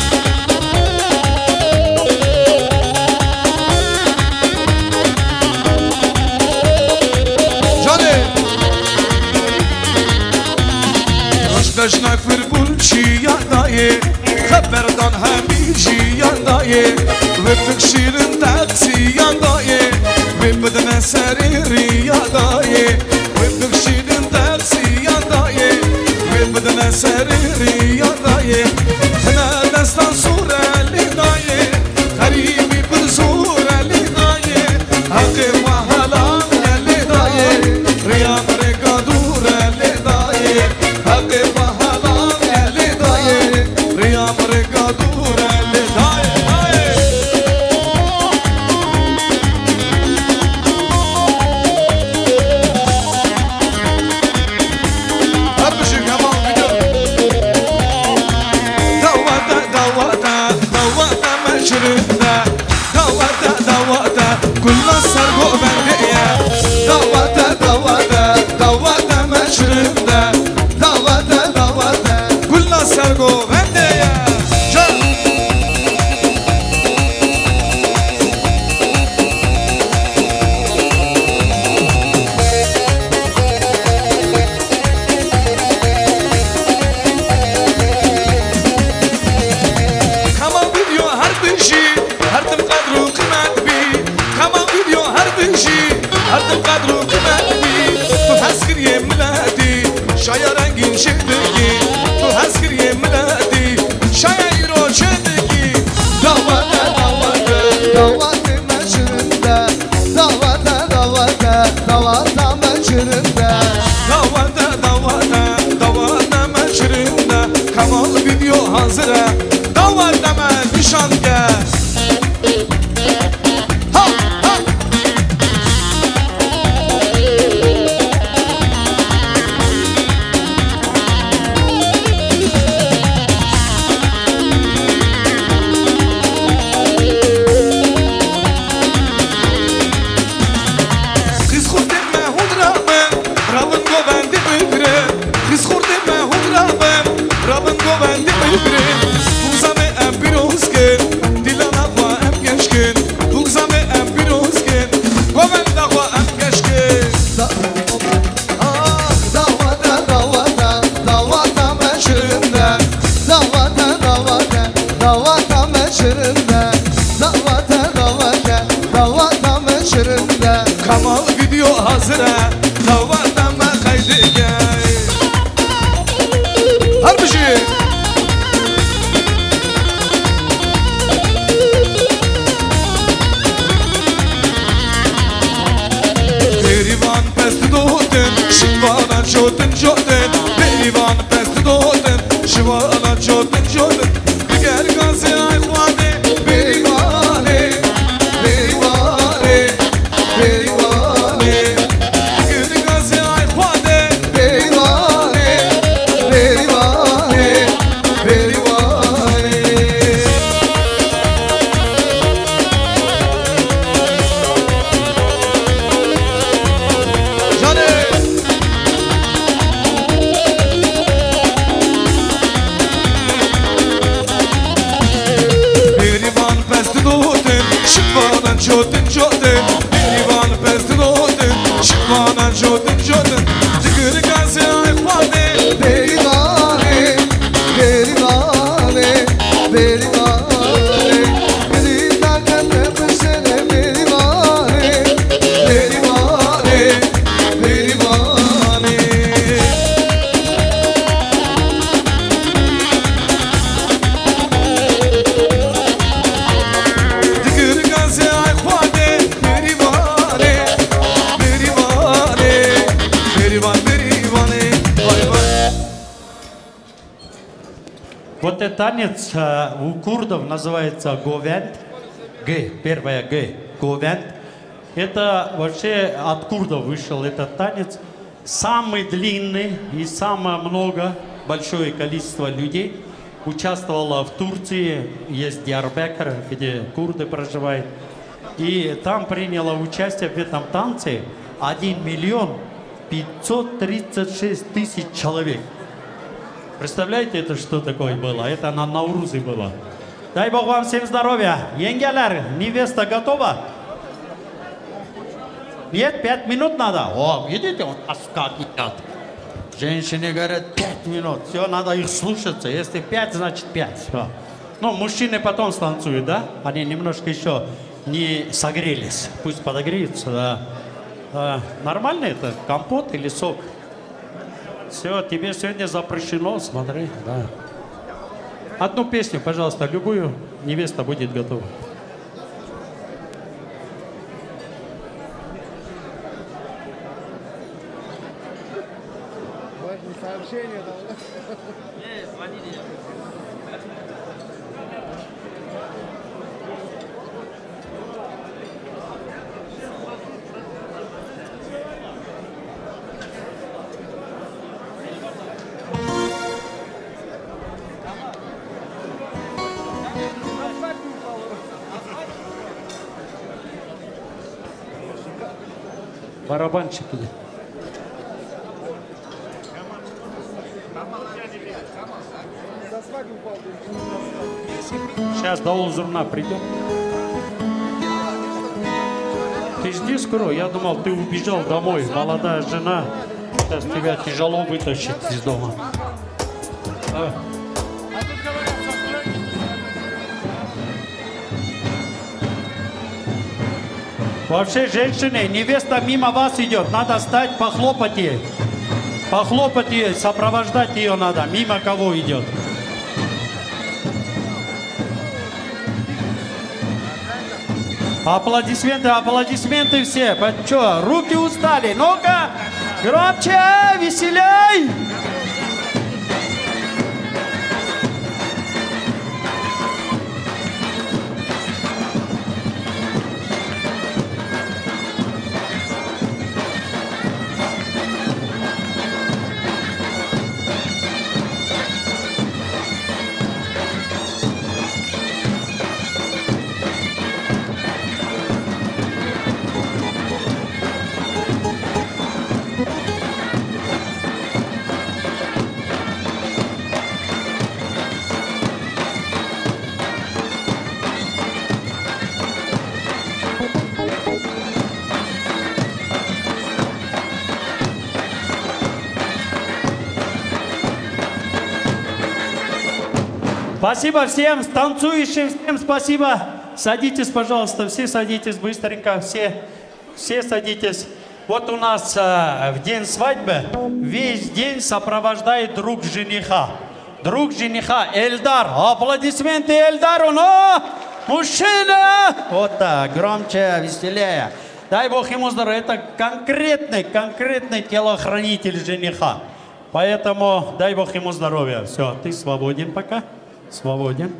Canım. Rashna firbul chi yandaye, khaberdan hamishi yandaye, ve fikshirin taksi yandaye, ve bedne sariri yandaye, ve fikshirin taksi yandaye, ve bedne sariri yandaye. Hna dastan sureli daye, garibi bir sureli daye, hakkı ve halal gelli daye, riyam reka dureli daye, hakkı ve halal gelli daye, riyam reka dureli daye. Abişim yaman gidiyor. Davada davada davada meşrinde, davada davada kulla sargo bendiye, davada davada davada meşrinde, davada davada kulla sargo bendiye. Can. Kamal video hazıra Tavvatan ben kaydı gay Harbi şey Berivan pesti doğdun Şivana çoğdun çoğdun Berivan pesti doğdun Şivana çoğdun çoğdun Diğer gazı aykhvane Berivane Berivane Berivane Diğer gazı aykhvane Berivane Berivane Berivane Jodin jodin, Berivan pesti doğdun Şıkmanan jodin jodin Tıkırı gazı aykhvane Berivane, Berivane, Berivane Berivane, Berivane, Berivane Berivane, Berivane Вот этот танец э, у курдов называется говент. Г, первая Г, говент. Это вообще от курдов вышел этот танец. Самый длинный и самое много, большое количество людей участвовало в Турции. Есть Диарбекер, где курды проживают. И там приняло участие в этом танце один миллион пятьсот тридцать шесть тысяч человек. Представляете, это что такое было? Это на Наурузы было. Дай Бог вам всем здоровья. Енгелер, невеста готова? Нет, пять минут надо. О, видите, вот как едят. Женщины говорят, пять минут. Все, надо их слушаться. Если пять, значит пять. Все. Ну, мужчины потом станцуют, да? Они немножко еще не согрелись. Пусть подогреются, да. А, нормально это? Компот или сок? Все, тебе сегодня запрещено, смотри, да. Одну песню, пожалуйста, любую, невеста будет готова. Важное сообщение, да? Барабанщики. Сейчас Даул Зурна придет. Ты жди скоро. Я думал, ты убежал домой. Молодая жена. Сейчас тебя тяжело вытащить из дома. А. Вообще, женщины, невеста мимо вас идет. Надо стать, похлопать ей. Похлопать ее, сопровождать ее надо. Мимо кого идет. Аплодисменты, аплодисменты все. Что, руки устали? Ну-ка, громче, веселей! Спасибо всем, танцующим, всем спасибо. Садитесь, пожалуйста, все садитесь быстренько, все. все садитесь. Вот у нас э, в день свадьбы весь день сопровождает друг жениха. Друг жениха Эльдар. Аплодисменты Эльдару. Но мужчина! Вот так, громче, веселее. Дай Бог ему здоровья. Это конкретный, конкретный телохранитель жениха. Поэтому дай Бог ему здоровья. Все, ты свободен пока. Свободен.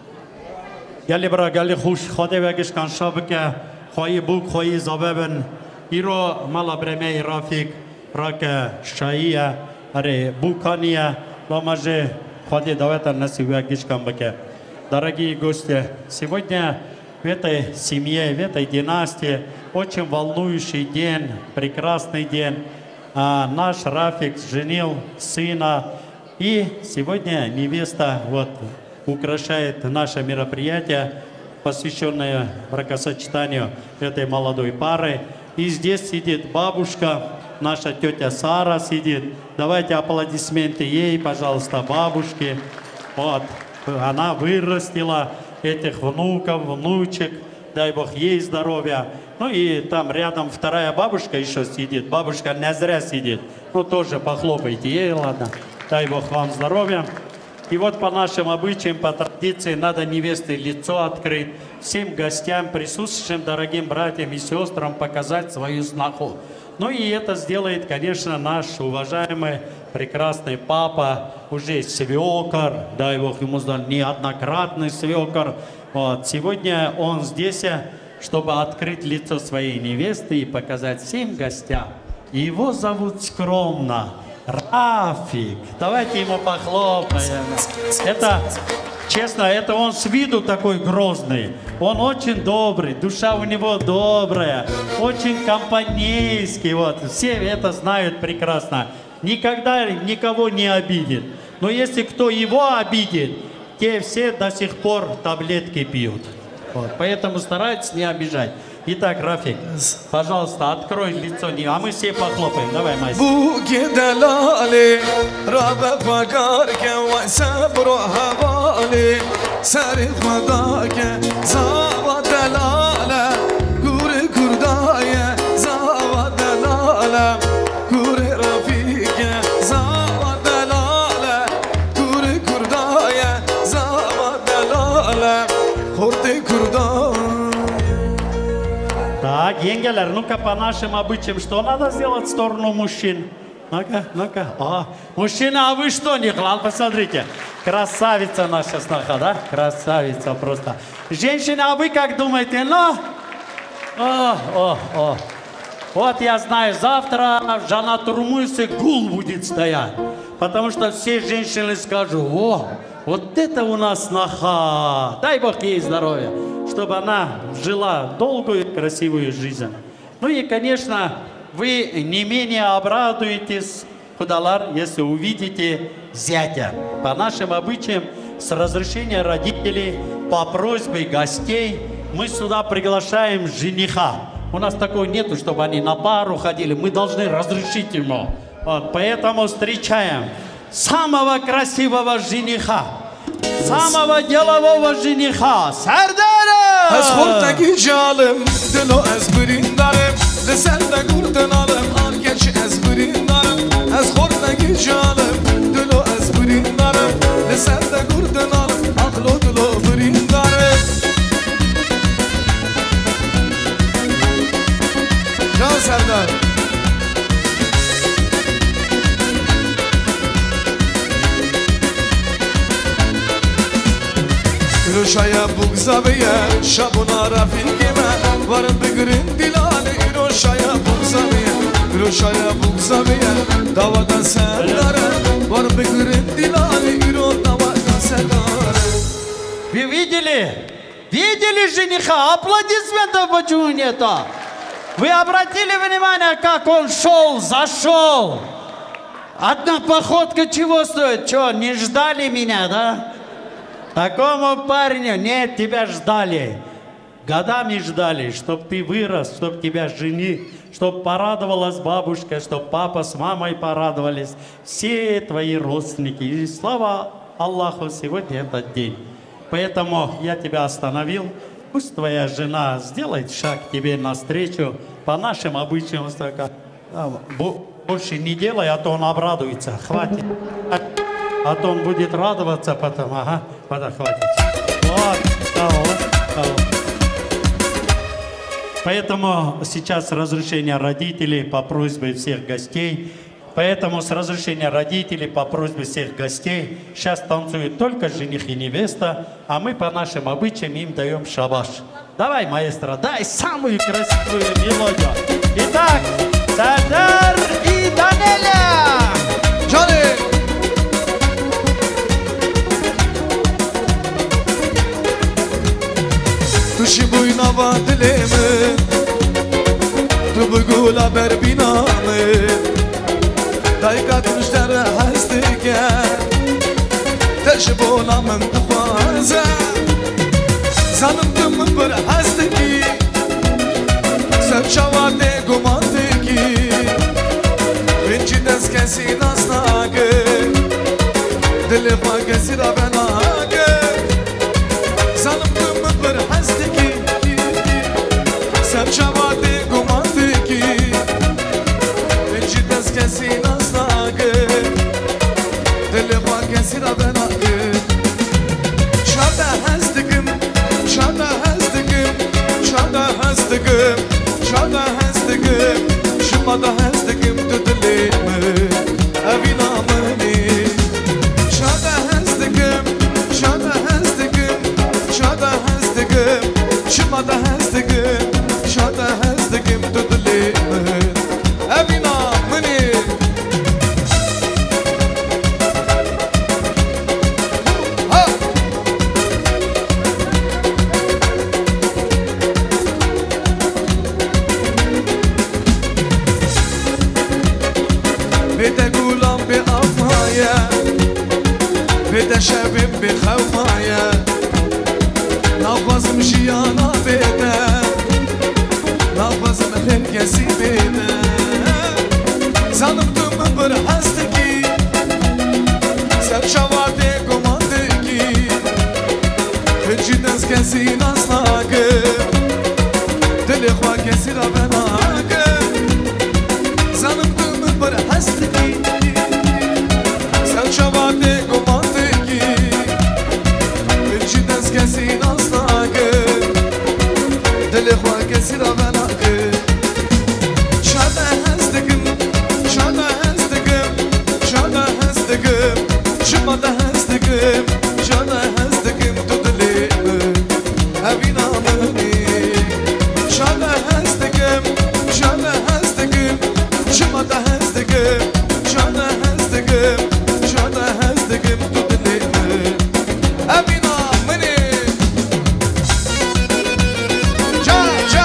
Гали бра, гали хуш, ходи вегиш каншабке, хои бук, хои забебен. Иро мала бремей рафик, раке шаия, аре букания, ламаже, ходи давайте наси вегиш канбке. Дорогие гости, сегодня в этой семье, в этой династии очень волнующий день, прекрасный день. А, наш Рафик женил сына, и сегодня невеста вот украшает наше мероприятие, посвященное бракосочетанию этой молодой пары. И здесь сидит бабушка, наша тетя Сара сидит. Давайте аплодисменты ей, пожалуйста, бабушке. Вот, она вырастила этих внуков, внучек. Дай Бог ей здоровья. Ну и там рядом вторая бабушка еще сидит. Бабушка не зря сидит. Ну тоже похлопайте ей, ладно. Дай Бог вам здоровья. И вот по нашим обычаям, по традиции, надо невесте лицо открыть. Всем гостям, присутствующим, дорогим братьям и сестрам показать свою сноху. Ну и это сделает, конечно, наш уважаемый, прекрасный папа, уже свекор, дай Бог ему здоровья, неоднократный свекор. Вот. Сегодня он здесь, чтобы открыть лицо своей невесты и показать всем гостям. Его зовут скромно Рафик. Давайте ему похлопаем. Это, честно, это он с виду такой грозный. Он очень добрый, душа у него добрая, очень компанейский. Вот. Все это знают прекрасно. Никогда никого не обидит. Но если кто его обидит, те все до сих пор таблетки пьют. Вот. Поэтому старайтесь не обижать. Итак, Рафик, пожалуйста, открой лицо, а мы все похлопаем. Давай, мастер. Так, Енгелер, ну-ка по нашим обычаям, что надо сделать в сторону мужчин? Ну-ка, ну-ка. А, мужчина, а вы что, Николай? Посмотрите. Красавица наша сноха, да? Красавица просто. Женщина, а вы как думаете? Ну? О, о, о. Вот я знаю, завтра в Жанатурмусе гул будет стоять. Потому что все женщины скажут: о, вот это у нас сноха. Дай Бог ей здоровья, чтобы она жила долгую, красивую жизнь. Ну и, конечно, вы не менее обрадуетесь, Худалар, если увидите зятя. По нашим обычаям, с разрешения родителей, по просьбе гостей, мы сюда приглашаем жениха. У нас такого нету, чтобы они на пару ходили. Мы должны разрешить ему. Вот, поэтому встречаем самого красивого жениха, самого делового жениха, Сардара! از خورتگی جالم دلو از برین دارم لسند گردن آلم آنگش از برین دارم از خورتگی جالم دلو از برین دارم لسند گردن آلم آخلو دلو برین دارم جان سردار روشایا بگذابیه شبونا رفیقیمه وارم بگرین دیلانه روشایا بگذابیه روشایا بگذابیه دوادا سرداره وارم بگرین دیلانه رو دوادا سرداره. Вы видели? Видели жениха? Аплодисментов почему нету? Вы обратили внимание, как он шел, зашел? Одна походка чего стоит? Что, не ждали меня, да? Такому парню, нет, тебя ждали. Годами ждали, чтоб ты вырос, чтоб тебя жени, чтоб порадовалась бабушка, чтоб папа с мамой порадовались. Все твои родственники. И слава Аллаху, сегодня этот день. Поэтому я тебя остановил. Пусть твоя жена сделает шаг тебе навстречу по нашим обычаям. Больше не делай, а то он обрадуется. Хватит. А то он будет радоваться потом. Ага, потом хватит. Вот. Поэтому сейчас разрешение родителей по просьбе всех гостей. Поэтому с разрешения родителей по просьбе всех гостей сейчас танцуют только жених и невеста, а мы по нашим обычаям им даем шабаш. Давай, маэстро, дай самую красивую мелодию. Итак, Сардар и Данеля! Johnny! Tu și buina vadele me, tu băgula berbina me, dai ca tu șteară hastige, te și bona mântă faza, zanım tımın bir hastigi, săpșava de gumantigi, vincides kesi nasnage, dile fa kesi da benage, zanım tımın bir hastigi, săpșava de gumantigi, vincides kesi nasnage, dile fa kesi da benage. Şada hastigim, şada hastigim, şada hastigim, şada hastigim, şada hastigim tutuleme, evina mani. Şada hastigim, şada hastigim, şada hastigim, şada hastigim, şada hastigim tutuleme, evina mani. بتقولم بأفايا بتشابب بخوفايا نفس مشيانا بيتا نفس مثل كسي بيتا زنمتم من برحستكي سب شواتي قماندكي خنجي دنس كسي ناسناكي دلي خوا كسي رابناكي زنمتم من برحستكي سب شواتي قماندكي خنجي دنس كسي ناسناكي دلي خوا كسي رابناكي شادا هستكم شادا هستكم شادا هستكم شمادا هستكم شادا هستكم تدليم أبينا مني شادا هستكم شادا هستكم شمادا هستكم شادا هستكم شادا هستكم تدليم أبينا مني جا جا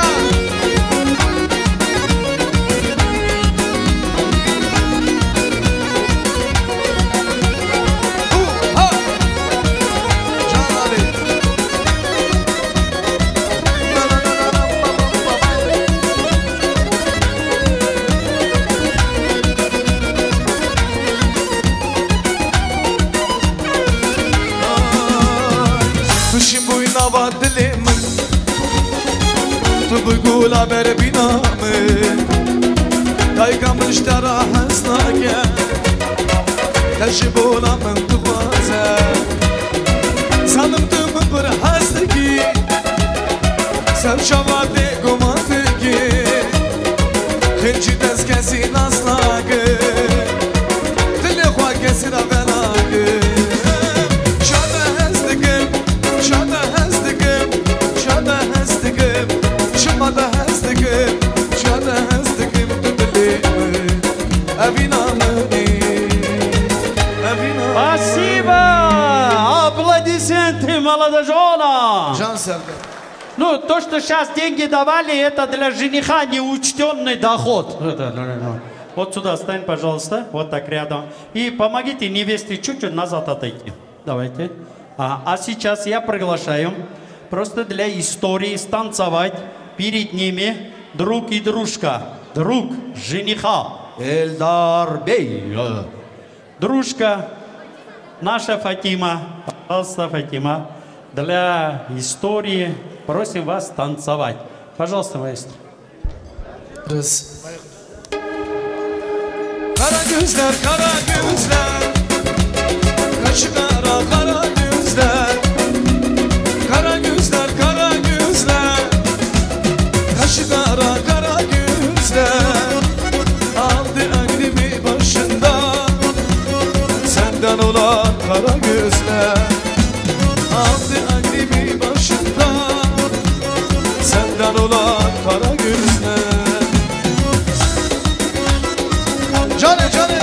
بقول عبر بنامي دايقا من اشترى حسناك تشبولا من تغازة سالمت من برحستكي سب شواتي قماتكي خنجي دس كسي ناسناك دلي خوا كسي رابناك شادا هستكم شادا هستكم شادا هستكم شمادا هستكم شادا هستكم تدليم أبينا مني أبينا Спасибо! Аплодисменты молодоженам! Жан Сергей. Ну, то, что сейчас деньги давали, это для жениха неучтенный доход. Вот сюда стань, пожалуйста, вот так рядом. И помогите невесте чуть-чуть назад отойти. Давайте. А, а сейчас я приглашаю просто для истории станцевать перед ними друг и дружка. Друг жениха Эльдар Бей. Дружка наша Фатима. Пожалуйста, Фатима. Для истории просим вас танцевать. Пожалуйста, маэстро. Раз. Kara gözler, kara gözler, kaşı kara, kara gözler. Kara gözler, kara gözler, kaşı kara, kara gözler. Aldı aklımı başından, senden olan kara gözler. Aldı aklımı başından, senden olan kara gözler. Canım canım.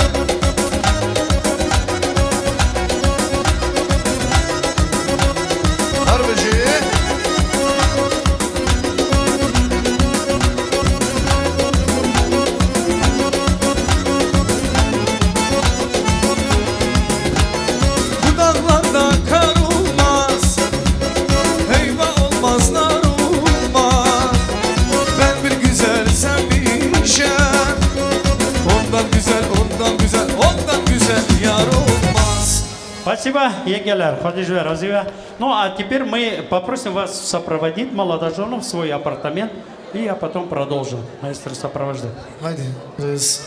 Harbacı. Bu dağlarda kar olmaz, heyva olmaz, nar olmaz. Ben bir güzel, sen bir şen. Ondan güzel, ondan güzel, ondan güzel yar olmaz. Спасибо, егелер, Хадижа Разива. Ну, а теперь мы попросим вас сопроводить молодоженов в свой апартамент, и я потом продолжу. Маэстро сопровождает. Haydi. Раз.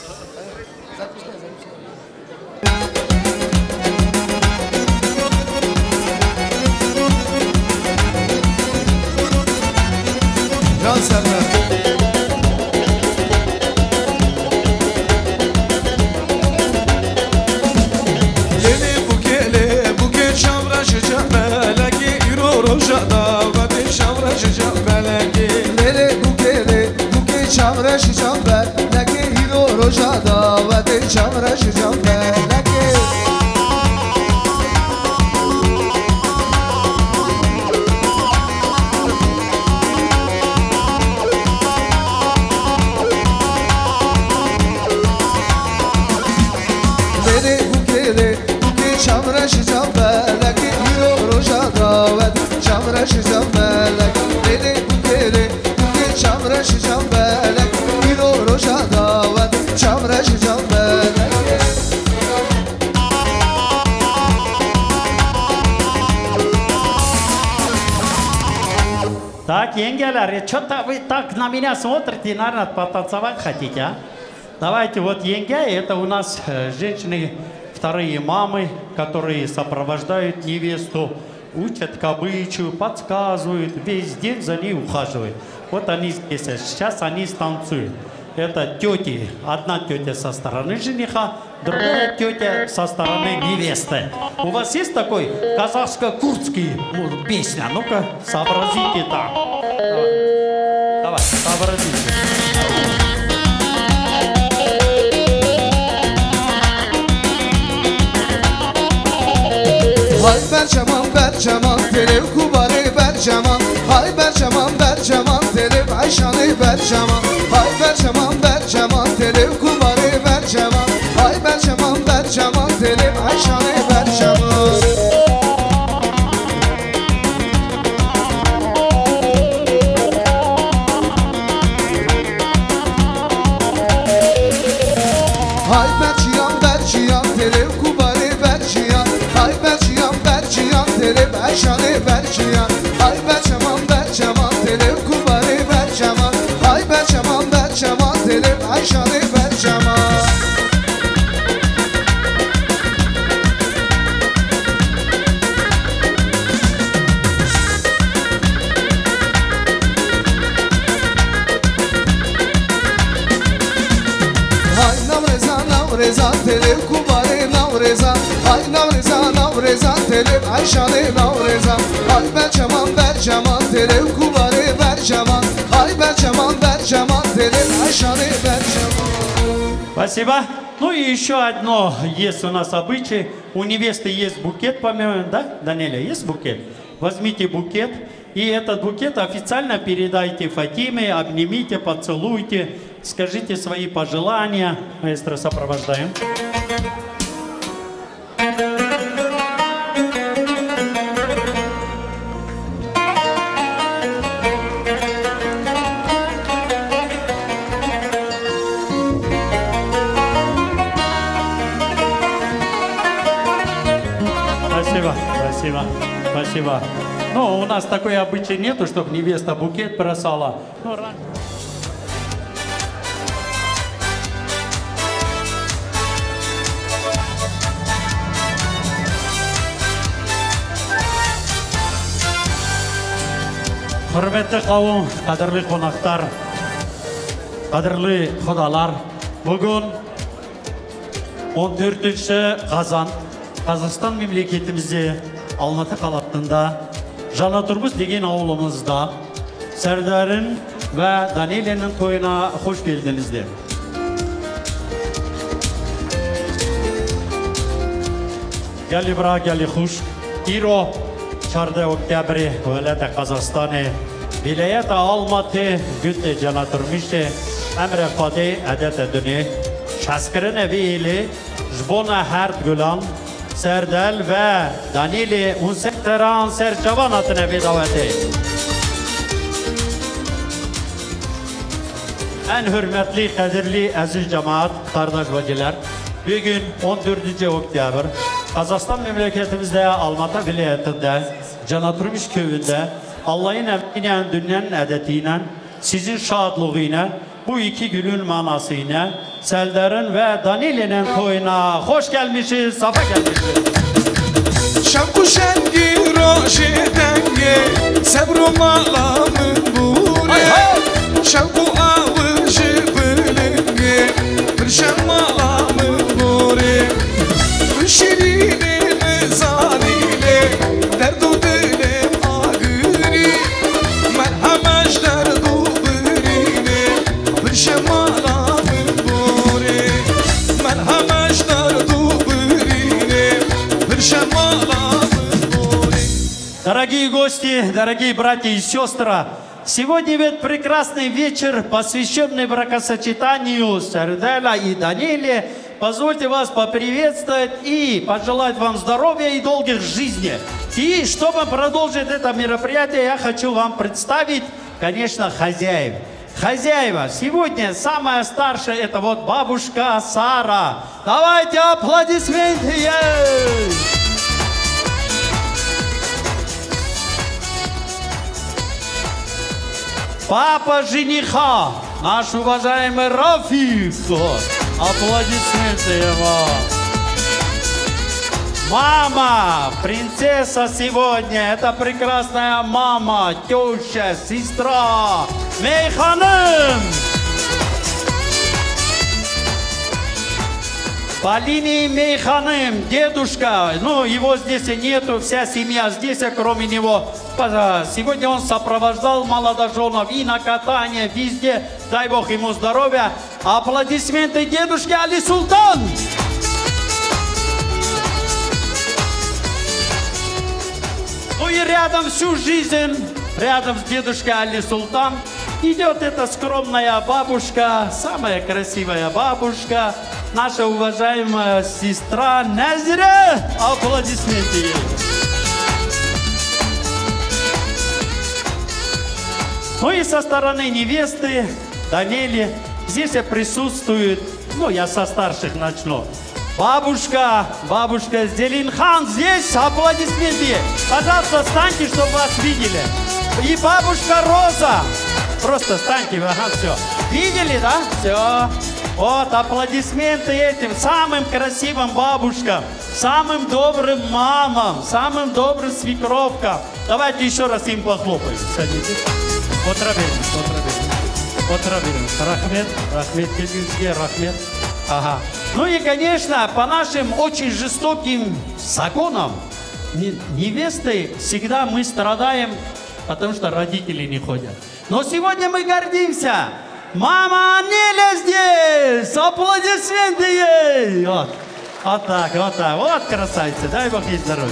Can Serdar. Çamraşacağım ben, leke hiro roja davete çamraşacağım ben, leke. Beni bu kere, bu kere çamraşacağım ben, leke hiro roja davete çamraşacağım ben, leke. Beni bu kere, bu kere çamraşacağım ben, leke. Roja davet, çamraşacağım ben. Так, Енгелер, что-то вы так на меня смотрите, наверное, потанцевать хотите, а? Давайте, вот Енге, это у нас женщины, вторые мамы, которые сопровождают невесту, учат кабычу, подсказывают, весь день за ней ухаживают. Вот они здесь, сейчас они станцуют. Это тети. Одна тетя со стороны жениха, другая тетя со стороны невесты. У вас есть такой казахско-курдский ну, песня? Ну-ка, сообразите так. Давай, сообразите. Hay Berçaman Berçaman Telev kubare Berçaman Hay Berçaman Berçaman Telev Ayşane Berçaman Hay Berçaman Berçaman Telev kubare Berçaman Hay Berçaman Berçaman Telev Ayşane Berçaman Hay Berçiyan Berçiyan Telev kubare Berçiyan Hay Berçiyan Berçiyan Telev Ayşane Berçiyan Hay Berçaman Berçaman Telev kubare Berçaman Hay Berçaman Berçaman Telev Ayşane Berçaman Hay Navreza Navreza Telev kubare Navreza Hay Navreza Navreza Telev Ayşane Navreza Hay Berçaman Berçaman Telev kubare Berçaman Hay Berçaman Berçaman Telev Ayşane Berçaman Спасибо. Ну и еще одно есть у нас обычай. У невесты есть букет, помимо, да, Даниэля, есть букет? Возьмите букет. И этот букет официально передайте Фатиме, обнимите, поцелуйте, скажите свои пожелания. Маэстро, сопровождаем. Спасибо, спасибо, спасибо. Ну, у нас такой обычай нету, чтобы невеста букет бросала. Ну, раньше. Hürmetli kavum, kadirli konaklar, kadirli xudalar. Bugün он төртінші қазан Қазақстан мемлекетімізде Алматы қаласында Жаңа Тұрмыс деген ауылымызда Сәрдәрін вә Данелияның тойына хош келдіңіздер. Гәли бра, гәли хуш. Иро чарда октябре вәләті Қазақстаны Вилаят Алматы гүтте Жаңа Тұрмыште Әмре Қади әдәті дүні Шаскырын әвейлі Жбона Хард Гүлан Сәрдәл вә Данили Унсектеран Сәрчаван атына бедавәті. Ән hürmetli, қадірлі, әзіз жамаат, қардаш бәжелер. Бүгін он төртінші октябр Қазақстан мемлекетімізде Алматы вилаятында Жаңа Тұрмыш кöyündə Allah'ın əmriylə, dünyanın ədətiyle, sizin şadlığıyla, bu iki günün manasıyla Səldarın və Danili'nin toyuna hoş gelmişiz, safa gelmişiz. Şavku şengi roşi dengi Sebru malamın buri Şavku avışı bölüngi Kırşen malamın buri Şirini mezanili Derdu dilim ağırı Merhameş derdu birini Kırşen malamın buri Merhameş derdu birini Kırşen malamın. Дорогие гости, дорогие братья и сестры, сегодня ведь прекрасный вечер, посвященный бракосочетанию Сәрдәля и Данили. Позвольте вас поприветствовать и пожелать вам здоровья и долгих жизней. И чтобы продолжить это мероприятие, я хочу вам представить, конечно, хозяев. Хозяева, сегодня самая старшая, это вот бабушка Сара. Давайте аплодисменты ей! Папа жениха, наш уважаемый Рафик. Аплодисменты ему. Мама, принцесса сегодня, это прекрасная мама, теща, сестра, Мейханым. По линии Мейханым, дедушка, ну его здесь и нету, вся семья здесь, кроме него. Сегодня он сопровождал молодоженов и на катание, везде. Дай Бог ему здоровья. Аплодисменты дедушке Али Султан. Ну и рядом всю жизнь, рядом с дедушкой Али Султан, идет эта скромная бабушка, самая красивая бабушка, наша уважаемая сестра Назира. Аплодисменты ей. Ну и со стороны невесты, Данели, здесь присутствует, ну я со старших начну. Бабушка, бабушка Зелинхан здесь, аплодисменты. Пожалуйста, встаньте, чтобы вас видели. И бабушка Роза. Просто встаньте, ага, все. Видели, да? Все. Вот, аплодисменты этим самым красивым бабушкам, самым добрым мамам, самым добрым свекровкам. Давайте еще раз им похлопаем. Садитесь. Вот рабин, вот рабин. Вот рабин. Рахмет, рахмет, кельгинский, рахмет. Ага. Ну и, конечно, по нашим очень жестоким законам, невесты всегда мы страдаем, потому что родители не ходят. Но сегодня мы гордимся. Мама Неля здесь! Аплодисменты ей! Вот, вот так, вот так. Вот красавица. Дай Бог ей здоровья.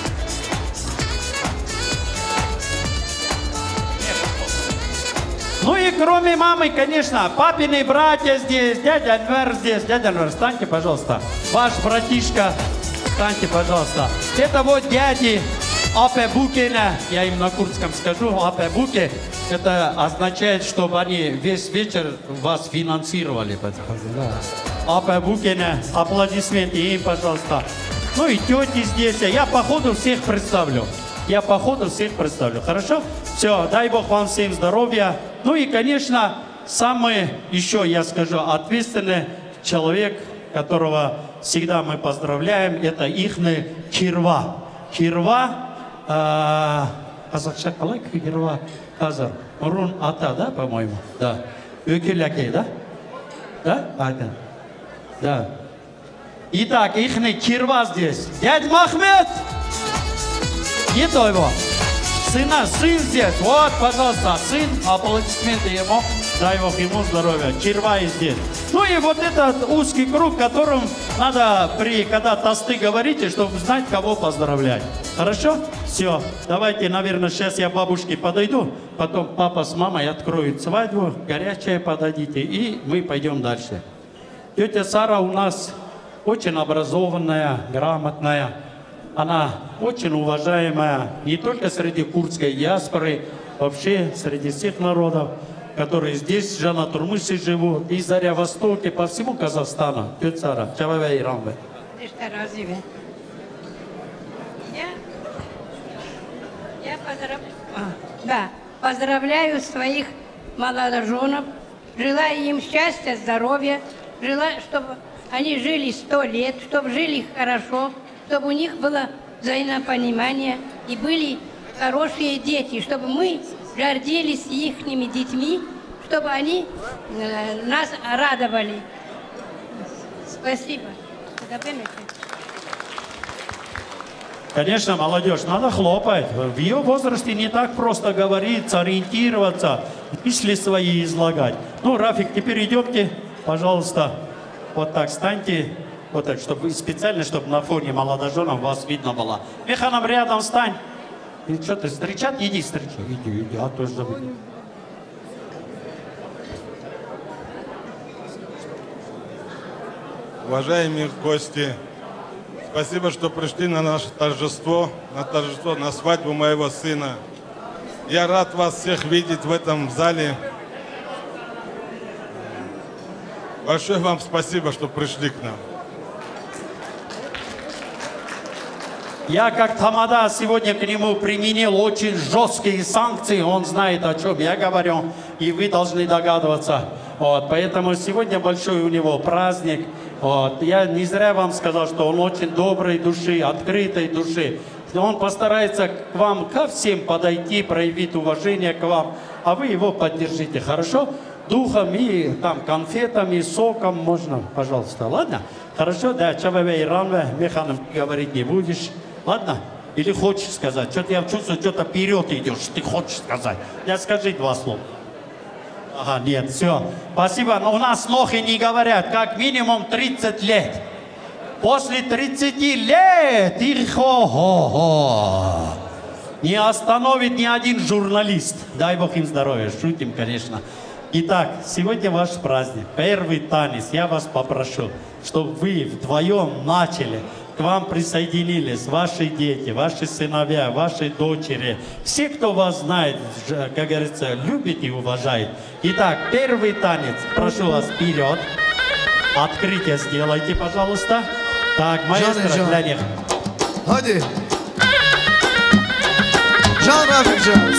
Ну и кроме мамы, конечно, папины братья здесь, дядя Альвер здесь. Дядя Альвер, встаньте, пожалуйста. Ваш братишка, встаньте, пожалуйста. Это вот дяди Апе Букина, я им на курдском скажу, Апе Буки, это означает, чтобы они весь вечер вас финансировали. Апе Букина, аплодисменты им, пожалуйста. Ну и тети здесь, я по ходу всех представлю. Я по ходу всех представлю. Хорошо? Все, дай Бог вам всем здоровья. Ну и, конечно, самый еще, я скажу, ответственный человек, которого всегда мы поздравляем, это ихный Кирва. Кирва, казахша қалай Кирва қазір? Мұрын ата, да, по-моему? Да. Өкелякей, да? Да? Ата. Да. Итак, ихний Кирва здесь. Дядь Махмед! И то его. Сына, сын здесь. Вот, пожалуйста, сын. Аплодисменты ему. Дай Бог ему здоровья. Кирва и здесь. Ну и вот этот узкий круг, которым надо, при, когда тосты говорите, чтобы знать, кого поздравлять. Хорошо? Все. Давайте, наверное, сейчас я бабушке подойду. Потом папа с мамой откроют свадьбу. Горячее подадите. И мы пойдем дальше. Тетя Сара у нас очень образованная, грамотная. Она очень уважаемая не только среди курдской диаспоры, вообще среди всех народов, которые здесь, Жана Турмыши живут, и Заря Востоке, по всему Казахстану. Тетя Сара, Чававя и Рамбе. Я, я поздрав... да, поздравляю своих молодоженов, желаю им счастья, здоровья, желаю, чтобы они жили сто лет, чтобы жили хорошо, чтобы у них было взаимопонимание и были хорошие дети, чтобы мы гордились ихними детьми, чтобы они э, нас радовали. Спасибо. Конечно, молодежь, надо хлопать. В ее возрасте не так просто говорить, ориентироваться, мысли свои излагать. Ну, Рафик, теперь идемте, пожалуйста, вот так станьте. Вот так, чтобы специально, чтобы на фоне молодоженов вас видно было. Механом рядом стань. И что ты, встречать? Иди, встречай. Иди, иди, а то забыл. Уважаемые гости, спасибо, что пришли на наше торжество, на торжество, на свадьбу моего сына. Я рад вас всех видеть в этом зале. Большое вам спасибо, что пришли к нам. Я как тамада сегодня к нему применил очень жесткие санкции. Он знает, о чем я говорю, и вы должны догадываться. Вот, поэтому сегодня большой у него праздник. Вот. Я не зря вам сказал, что он очень доброй души, открытой души. Он постарается к вам, ко всем подойти, проявить уважение к вам, а вы его поддержите, хорошо? Духом и там конфетами, соком можно, пожалуйста, ладно? Хорошо, да, Чававе и Ранве, Механом говорить не будешь. Ладно? Или хочешь сказать? Что-то я чувствую, что-то вперед идешь. Ты хочешь сказать? Я скажи два слова. Ага, нет, все. Спасибо. Но у нас лохи не говорят. Как минимум тридцать лет. После тридцати лет их хо-хо-хо. Не остановит ни один журналист. Дай Бог им здоровья. Шутим, конечно. Итак, сегодня ваш праздник. Первый танец. Я вас попрошу, чтобы вы вдвоем начали. К вам присоединились ваши дети, ваши сыновья, ваши дочери. Все, кто вас знает, как говорится, любит и уважает. Итак, первый танец. Прошу вас вперед. Открытие сделайте, пожалуйста. Так, маэстро для них. Hadi. Can Rafik Can.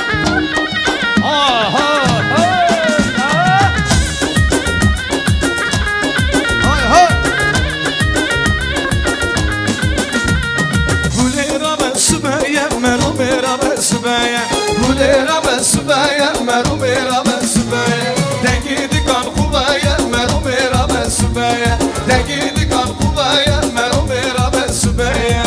Meru mera besbeye, mulera besbeye, meru mera besbeye. Dengidi kan kuvaya, meru mera besbeye. Dengidi kan kuvaya, meru mera besbeye.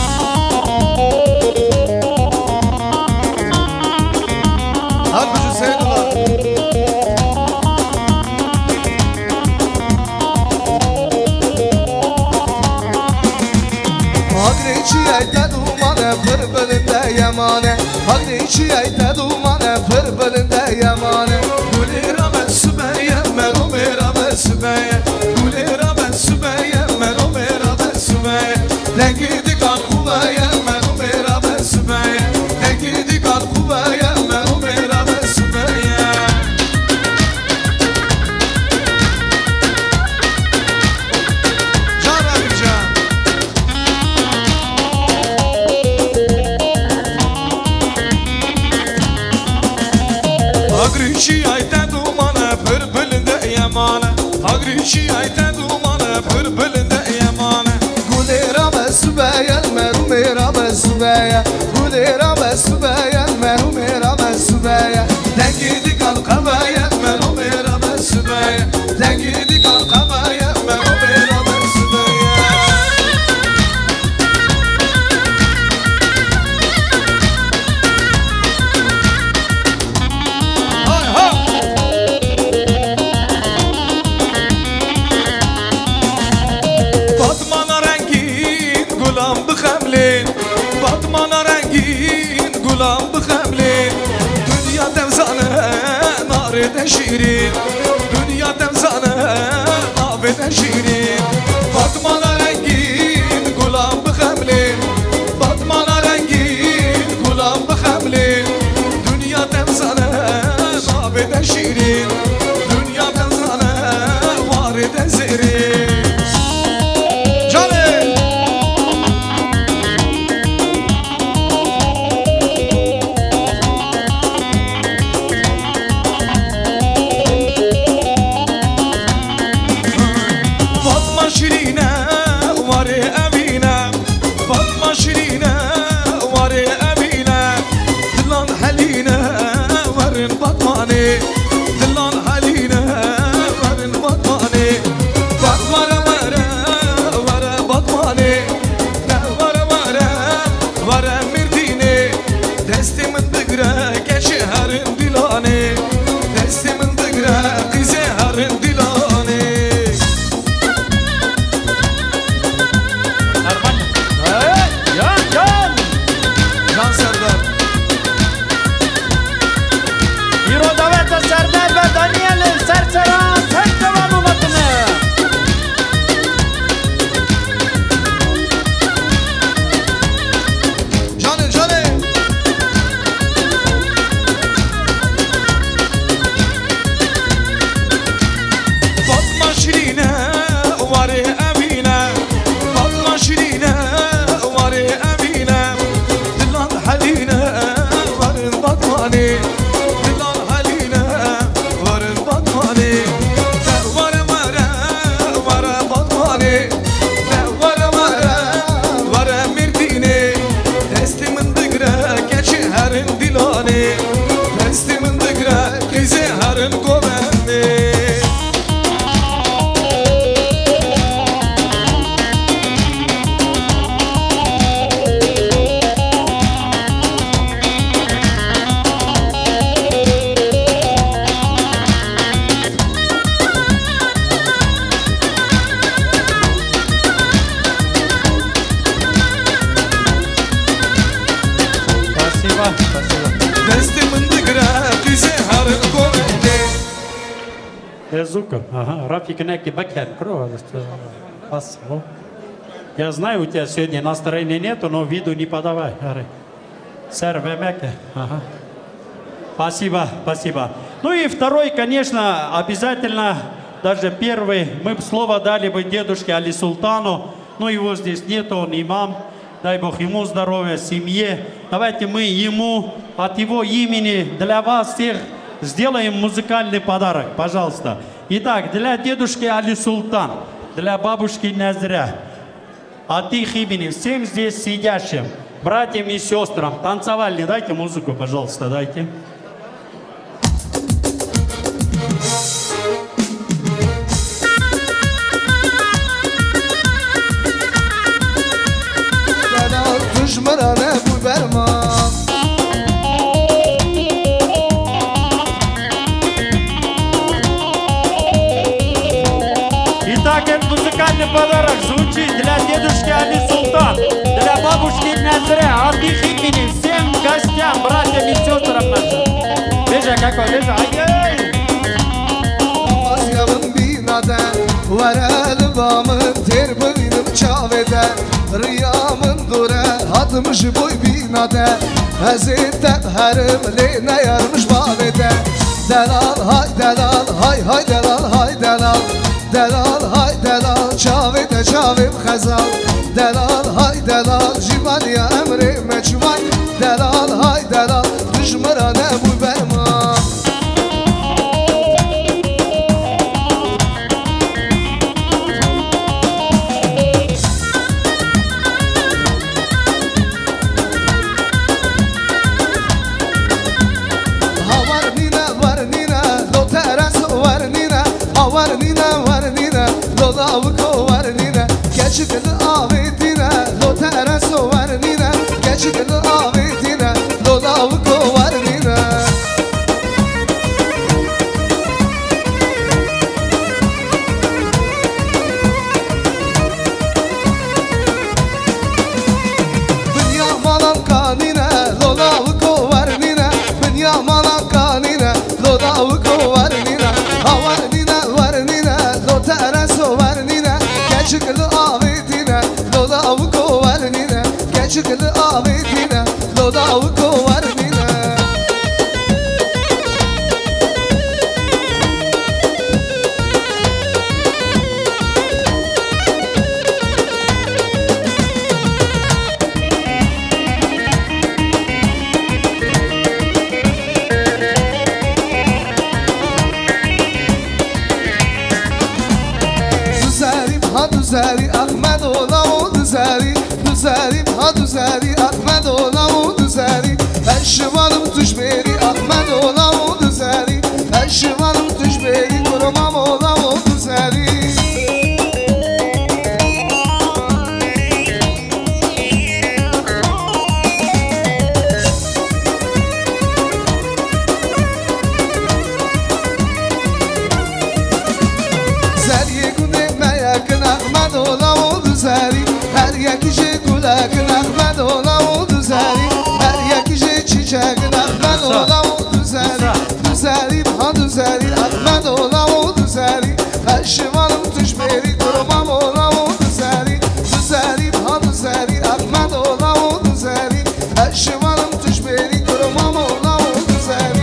Halbuki sevdiler. Agreçiye dedumane pırbelinde yamane. Agreçiye dedumane pırbelinde yamane. Gulera besbeye, meru mera besbeye. Gulera besbeye, meru mera besbeye. Dengidi kan kuvaya, meru mera besbeye. Dengidi kan kuvaya, meru mera besbeye. Can Rafik Can. Agrici ai te dumană pârbâlândă yamană Agrici ai te dumană pârbâlândă yamană Gulera mesubaya merumera mesubaya Gulera mesubaya merumera mesubaya Dengidi kalkabaya merumera mesubaya Dengidi kalkabaya merumera mesubaya Hay hay Batmana rengin gulam bıxemlin Batmana rengin gulam bıxemlin Dünya devzanı narede şirin Dünya devzanı narede şirin Batmana rengin gulam bıxemlin Batmana rengin gulam bıxemlin Dünya devzanı narede şirin Dünya devzanı varede zirin دلان حلينا ورن بطماني بط ورا ورا ورا بطماني لا ورا ورا ورا مرديني دستي من بقرا كشهر دلاني دستي من بقرا قزهر دلاني Yan yan Can Serdar Hiro Daveta Serdar ve Daniel Serseran Serseran ulatını Canım canım Fatma Şirine var Emine Fatma Şirine var Emine Dilan Haline varın Batmani Dilan Haline varın Batmani Vara vara vara Batmani Vara vara vara Mirdini Destimin dıgra geçi herin dilani Destimin dıgra kizi herin govenni Спасибо, спасибо. Destimin dıgra kizi herin govenni Зуков, ага, Рафик Неки Бакен, Я знаю, у тебя сегодня настроения нету, но виду не подавай. Сэр Вемеке, ага. Спасибо, спасибо. Ну и второй, конечно, обязательно, даже первый, мы бы слово дали бы дедушке Али Султану, но его здесь нету, он имам. Дай Бог ему здоровья, семье. Давайте мы ему от его имени для вас всех сделаем музыкальный подарок, пожалуйста. Итак, для дедушки Али Султан, для бабушки Назря, от их имени всем здесь сидящим, братьям и сестрам, танцевальный, дайте музыку, пожалуйста, дайте. Düşmana bu berman Итак, этот музыкальный подарок звучит для дедушки Али Султан, для бабушки Назря, от их имени всем гостям, братьям и сестрам нашим. Бежа какой, бежа, ай-яй! Asyamın binadan Varel bamın ter boynum çavede Riyamın dure atmış boy binada Hazretten harim ne yarmış babede Delal hay delal hay hay delal hay delal Delal hay delal çavede çavim khazal Delal hay delal jibaniya emri meçman Delal hay delal düşmara ne bu berman Havarnina, varnina, do teraso varnina, havarnina, varnina, do davuko varnina, geçikli avedina, do teraso varnina, geçikli avedina, do davuko varnina. Geçikli avedina, loda avuko varnina. Geçikli avedina, loda avuko varnina. Düzeli Ahmet ola o düzeli Düzeli ha düzeli Ahmet ola o düzeli Eşivanım tüşberi Ahmet ola o düzeli Eşivanım tüşberi Kurumam ola o düzeli her yakıcı kulakın Ahmet ola o düzeli her yakıcı çiçeğin Ahmet ola o düzeli düzeli ha düzeli Ahmet ola o düzeli her şivanım tüşberi kurumam ola o düzeli düzeli ha düzeli Ahmet ola o düzeli her şivanım tüşberi kurumam ola o düzeli.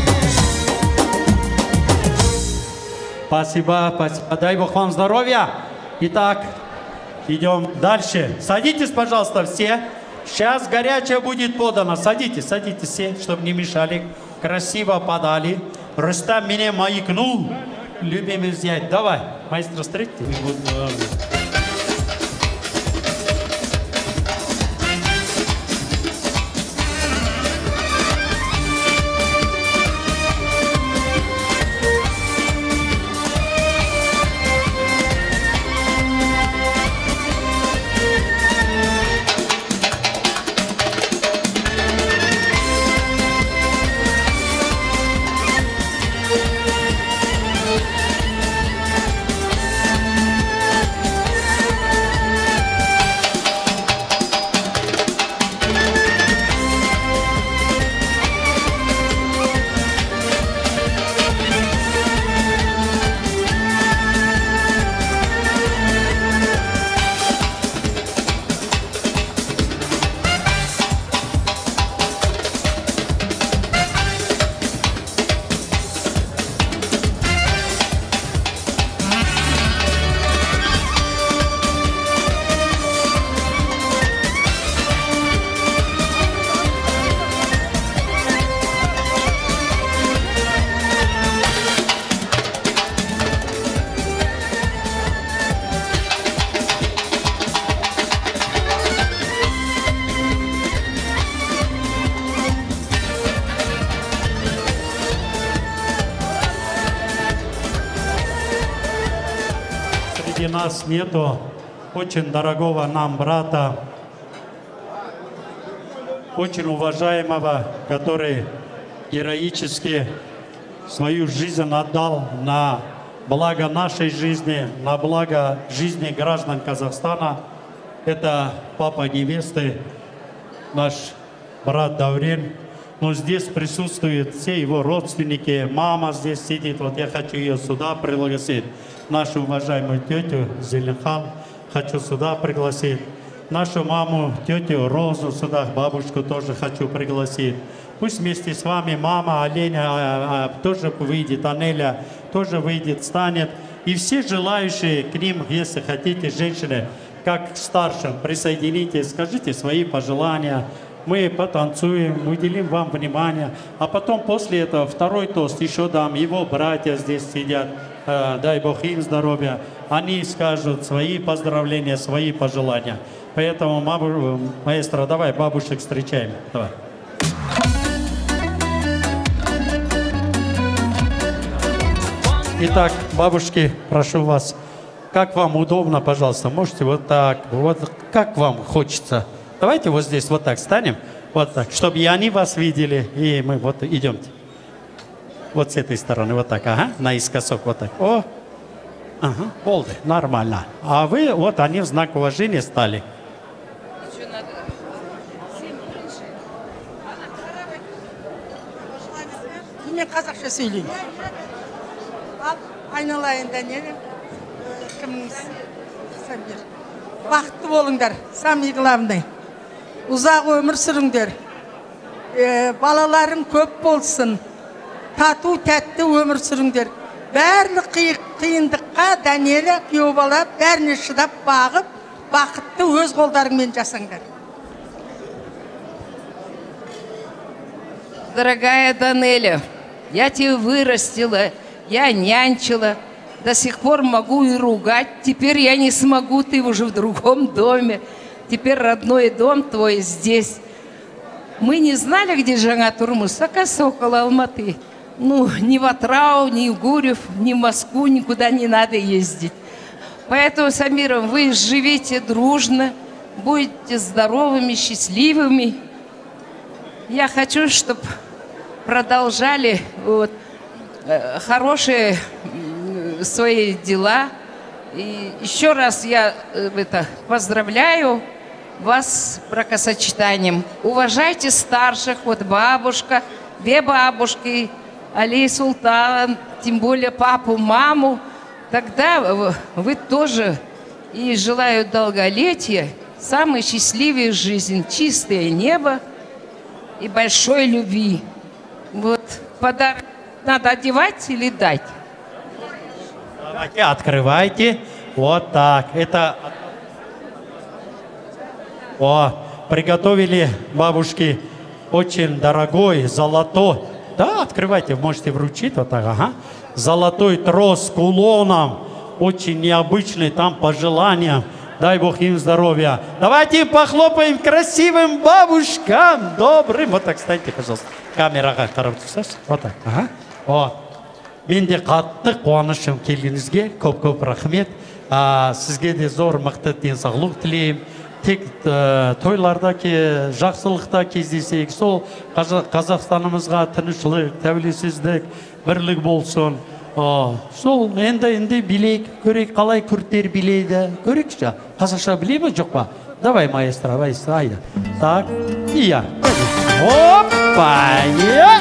Спасибо, спасибо. Дай Бог вам здоровья. Итак, идем дальше. Садитесь, пожалуйста, все. Сейчас горячее будет подано. Садитесь, садитесь все, чтобы не мешали. Красиво подали. Рустам меня маякнул. Любимый взять. Давай, маэстро, встретьте. Среди нас нету очень дорогого нам брата, очень уважаемого, который героически свою жизнь отдал на благо нашей жизни, на благо жизни граждан Казахстана. Это папа невесты, наш брат Даурен. Но здесь присутствуют все его родственники. Мама здесь сидит. Вот я хочу ее сюда пригласить. Нашу уважаемую тетю Зеленхан хочу сюда пригласить. Нашу маму, тетю Розу сюда, бабушку тоже хочу пригласить. Пусть вместе с вами мама, Оленя а, а, тоже выйдет, Анеля тоже выйдет, станет. И все желающие к ним, если хотите, женщины, как к старшим, присоединитесь, скажите свои пожелания. Мы потанцуем, уделим вам внимание. А потом после этого второй тост еще дам. Его братья здесь сидят. Э, дай Бог им здоровья. Они скажут свои поздравления, свои пожелания. Поэтому, маэстро, давай бабушек встречаем. Давай. Итак, бабушки, прошу вас, как вам удобно, пожалуйста, можете вот так, вот как вам хочется. Давайте вот здесь вот так станем, вот так, чтобы и они вас видели, и мы вот идемте. Вот с этой стороны, вот так, ага, наискосок, вот так. О, ага, полды, нормально. А вы, вот они в знак уважения стали. Мен қазақша сөйлеймін. Ал айналайын Данелия, кіміңіз? Самир. Бақытты болыңдар, самый главный. Ұзақ өмір сүріңдер. Балаларың көп болсын. Тату, тәтті өмір сүріңдер. Бәрлік қиындыққа Данелия, күйеу бала бәріне шыдап бағып, бақытты өз қолдарыңмен жасаңдар. Дорогая Данелия, я тебя вырастила, я нянчила, до сих пор могу и ругать. Теперь я не смогу, ты уже в другом доме. Теперь родной дом твой здесь. Мы не знали, где Жаңа Турмус, а около Алматы. Ну, ни в Атрау, ни в Гурьев, ни в Москву, никуда не надо ездить. Поэтому, Самиром, вы живите дружно, будете здоровыми, счастливыми. Я хочу, чтобы продолжали вот, э, хорошие э, свои дела. И еще раз я э, это, поздравляю вас с бракосочетанием. Уважайте старших, вот бабушка, две бабушки, Али Султан, тем более папу, маму. Тогда вы тоже и желаю долголетия, самой счастливой жизни, чистое небо и большой любви. Вот подарок надо одевать или дать? Давайте, открывайте. Вот так. Это... О, приготовили бабушки очень дорогой, золотой. Да, открывайте, можете вручить. Вот так, ага. Золотой трос с кулоном. Очень необычный, там пожелания. Дай Бог им здоровья. Давайте похлопаем красивым бабушкам, добрым. Вот так станьте, пожалуйста. Камераға қарап тұрсыз. Вот так. Ага. О. Мен де қатты қуанышым келгеніңізге. Көп-көп рахмет. А, сізге де зор мықты денсаулық тілеймін. Тек ә, тойларда ке, жақсылықта кездесейік. Сол Қазақстанымызға тыныштық, тәуелсіздік, бірлік болсын. О, сол енді-енді билейік, көрейік, қалай күрттер билейді. Көрейікші, қазақша білей ме, жоқ па? Давай, маэстро, маэстро, айда. Так, и я. Опа, я!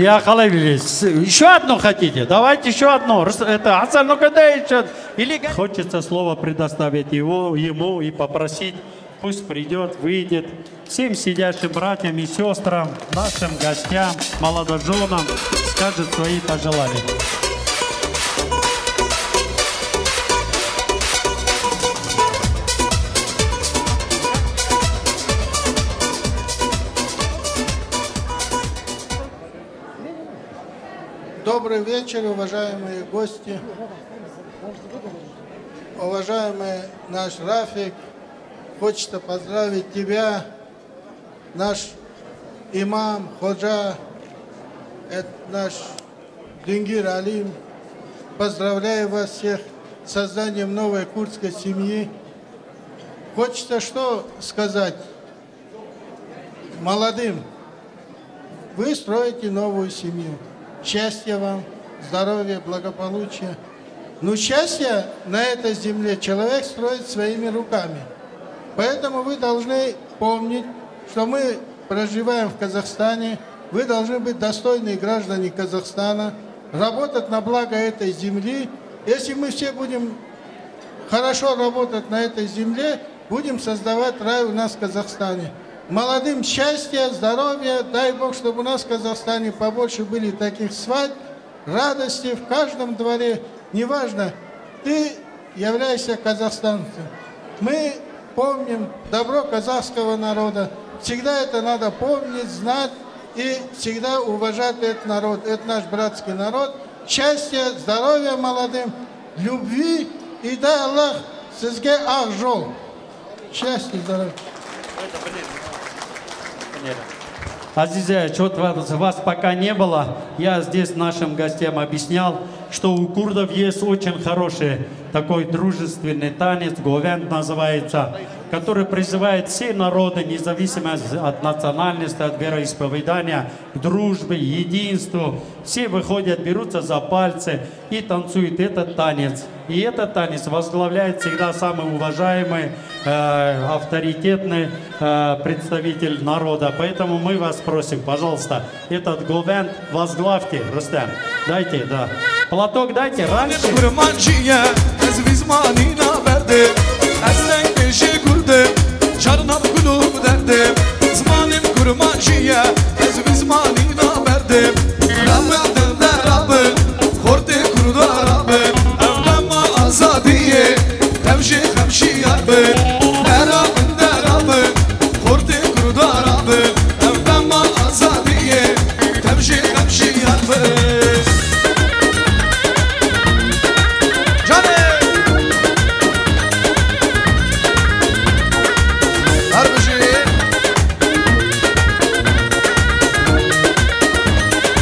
Я халавились. Еще одну хотите? Давайте еще одну. Это Асан, ну когда еще? Или хочется слово предоставить его, ему и попросить, пусть придет, выйдет. Всем сидящим братьям и сестрам, нашим гостям, молодоженам скажет свои пожелания. Добрый вечер, уважаемые гости, уважаемый наш Рафик. Хочется поздравить тебя, наш имам, ходжа, это наш Дингир Алим. Поздравляю вас всех с созданием новой курдской семьи. Хочется что сказать молодым? Вы строите новую семью. Счастья вам, здоровья, благополучия. Но счастье на этой земле человек строит своими руками. Поэтому вы должны помнить, что мы проживаем в Казахстане. Вы должны быть достойные граждане Казахстана, работать на благо этой земли. Если мы все будем хорошо работать на этой земле, будем создавать рай у нас в Казахстане. Молодым счастья, здоровья, дай Бог, чтобы у нас в Казахстане побольше были таких свадьб, радости в каждом дворе. Неважно, ты являешься казахстанцем. Мы помним добро казахского народа. Всегда это надо помнить, знать и всегда уважать этот народ. Это наш братский народ. Счастья, здоровья молодым, любви и дай Аллах сізге ақ жол. Счастья, здоровья. Азизя, что-то вас пока не было, я здесь нашим гостям объяснял, что у курдов есть очень хороший такой дружественный танец, говент называется, который призывает все народы, независимо от национальности, от вероисповедания, к дружбе, единству. Все выходят, берутся за пальцы и танцуют этот танец. И этот танец возглавляет всегда самый уважаемый, э, авторитетный э, представитель народа. Поэтому мы вас просим, пожалуйста, этот говент возглавьте, Рустам. Дайте, да. Платок дайте раньше. Azadiye, hemşe hemşi yarbe, derabın derabın, korte kurda rabbe, evdama azadiye, hemşe hemşi yarbe. Cane! Harbici!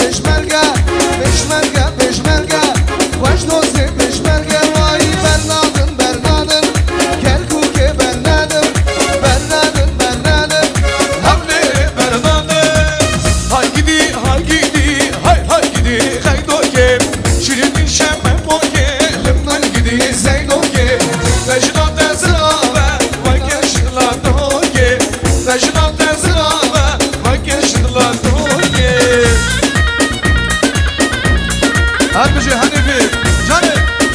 بشمرگه بشمرگه بشمرگه خوش دوزی بشمرگه وای برنادن برنادن کرکو که برنادن برنادن برنادن Havle bernane hay gidi hay gidi hay hay gidi haydoke şirin şemme boke lemman gidi zeydoke vecna tezrava vakeşla doke vecna tezrava vakeşla doke Hadi Hanifi canım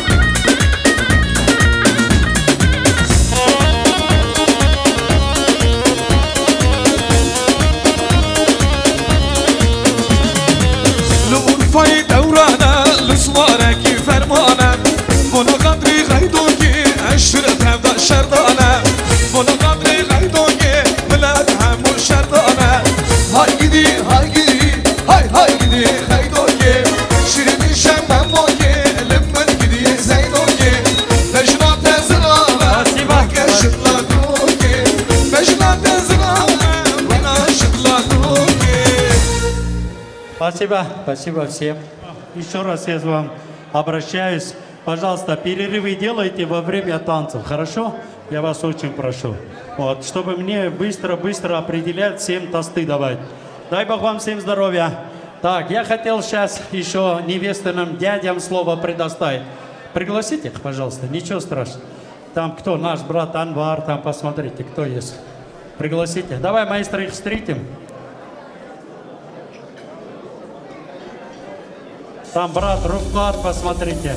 فای دورانا لسوارك فرمانا مونا قدري غيدوكي اشرت هذا شردانا مونا قدري غيدوكي بلاد همو شردانا هاي جدي هاي جدي هاي هاي جدي غيدوكي شيرين شمم موكي لمن جدي زيدوكي بجنا تزرانا وكشلا دوكي بجنا تزرانا وناشلا دوكي Спасибо, спасибо всем. Еще раз я с вами обращаюсь. Пожалуйста, перерывы делайте во время танцев, хорошо? Я вас очень прошу. Вот, чтобы мне быстро-быстро определять всем тосты давать. Дай Бог вам всем здоровья. Так, я хотел сейчас еще невестным дядям слово предоставить. Пригласите их, пожалуйста, ничего страшного. Там кто? Наш брат Анвар, там посмотрите, кто есть. Пригласите. Давай, маэстро, их встретим. Там брат Руфат, посмотрите.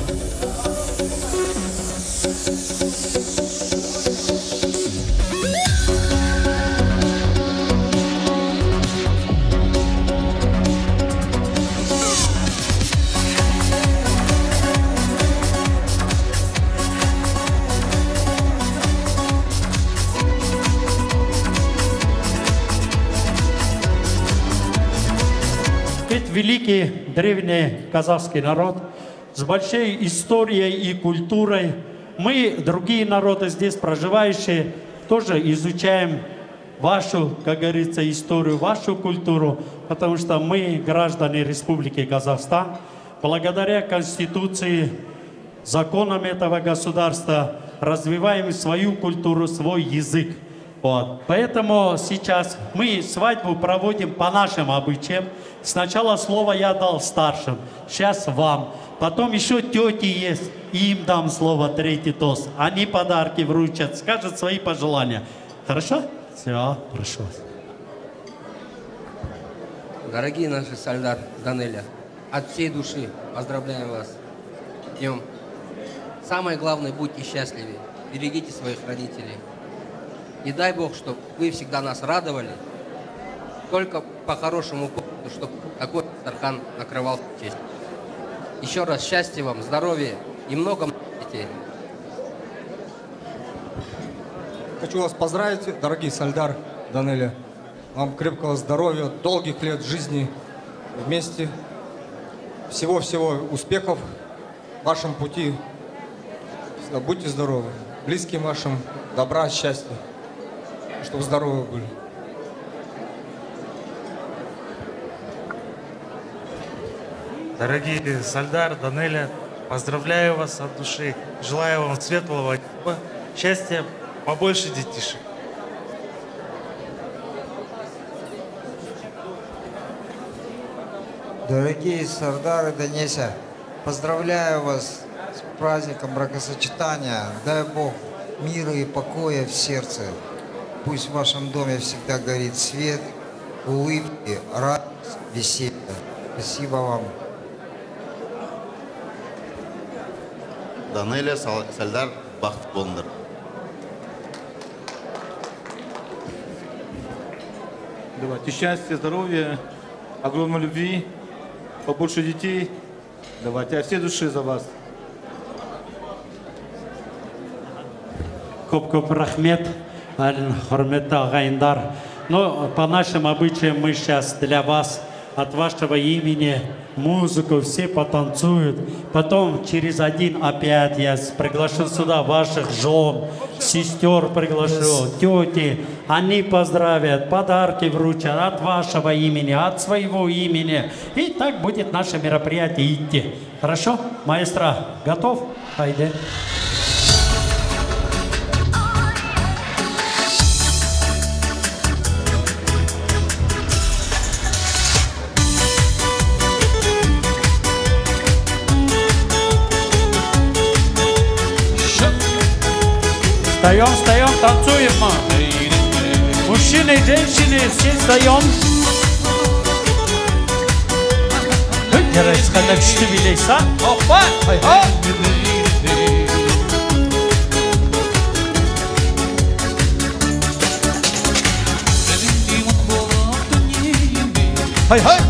Ведь великий древний казахский народ с большой историей и культурой. Мы, другие народы здесь проживающие, тоже изучаем вашу, как говорится, историю, вашу культуру, потому что мы, граждане Республики Казахстан, благодаря Конституции, законам этого государства, развиваем свою культуру, свой язык. Вот. Поэтому сейчас мы свадьбу проводим по нашим обычаям. Сначала слово я дал старшим, сейчас вам. Потом еще тети есть, им дам слово, третий тост. Они подарки вручат, скажут свои пожелания. Хорошо? Все, прошу вас. Дорогие наши Сальдар, Данеля, от всей души поздравляем вас с днем. Самое главное, будьте счастливы, берегите своих родителей. И дай Бог, чтобы вы всегда нас радовали, только по хорошему поводу, чтобы такой Тархан накрывал честь. Еще раз счастья вам, здоровья и много детей. Хочу вас поздравить, дорогие Сальдар, Данеля. Вам крепкого здоровья, долгих лет жизни вместе. Всего-всего успехов в вашем пути. Будьте здоровы. Близким вашим добра, счастья. Чтобы здоровы были. Дорогие Сальдар, Данеля, поздравляю вас от души. Желаю вам светлого неба, счастья, побольше детишек. Дорогие Сардары Данеся, поздравляю вас с праздником бракосочетания. Дай Бог мира и покоя в сердце. Пусть в вашем доме всегда горит свет, улыбки, радость, веселье. Спасибо вам. Данеля, Сальдар, бақыт болыңдар. Давайте счастья, здоровья, огромной любви, побольше детей. Давайте от всей души за вас. Коп-коп рахмет, хурметті ағайындар. Но по нашим обычаям мы сейчас для вас от вашего имени музыку, все потанцуют. Потом через один опять я приглашу сюда ваших жен, сестер приглашу, тети. Они поздравят, подарки вручат от вашего имени, от своего имени. И так будет наше мероприятие идти. Хорошо? Маэстро, готов? Хайде. Встаем, встаем, танцуем мы. Мужчины, женщины, все встаем. Yarayız kadar güçlü bileyse. Hoppa! Hay hay! Hay hay!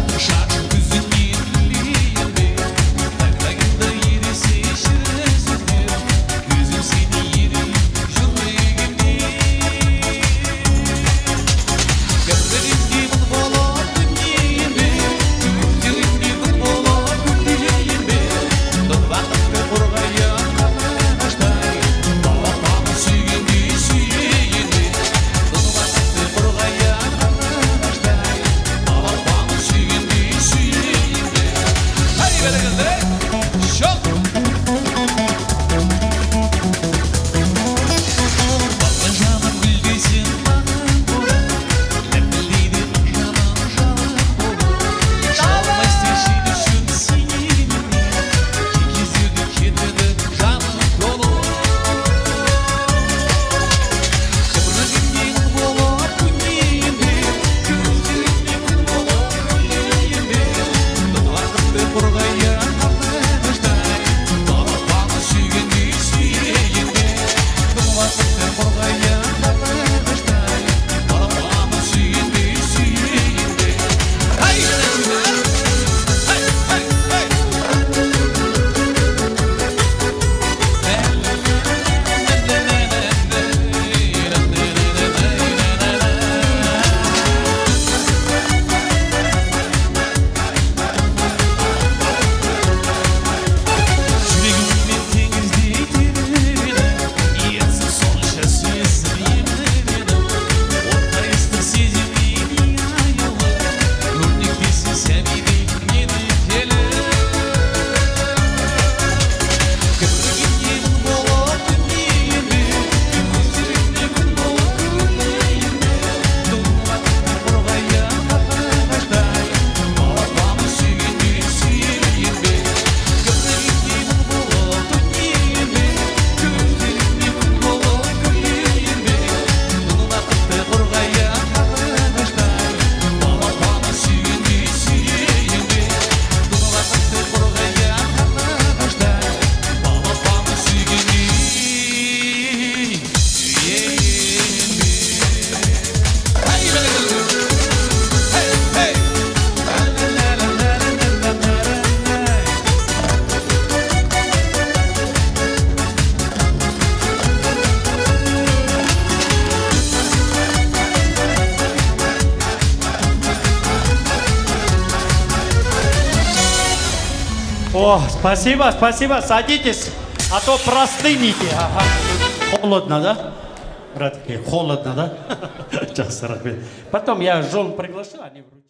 О, спасибо, спасибо. Садитесь, а то простынете. Ага. Холодно, да? Братки, холодно, да? Сейчас, Потом я жен приглашу, они вручат.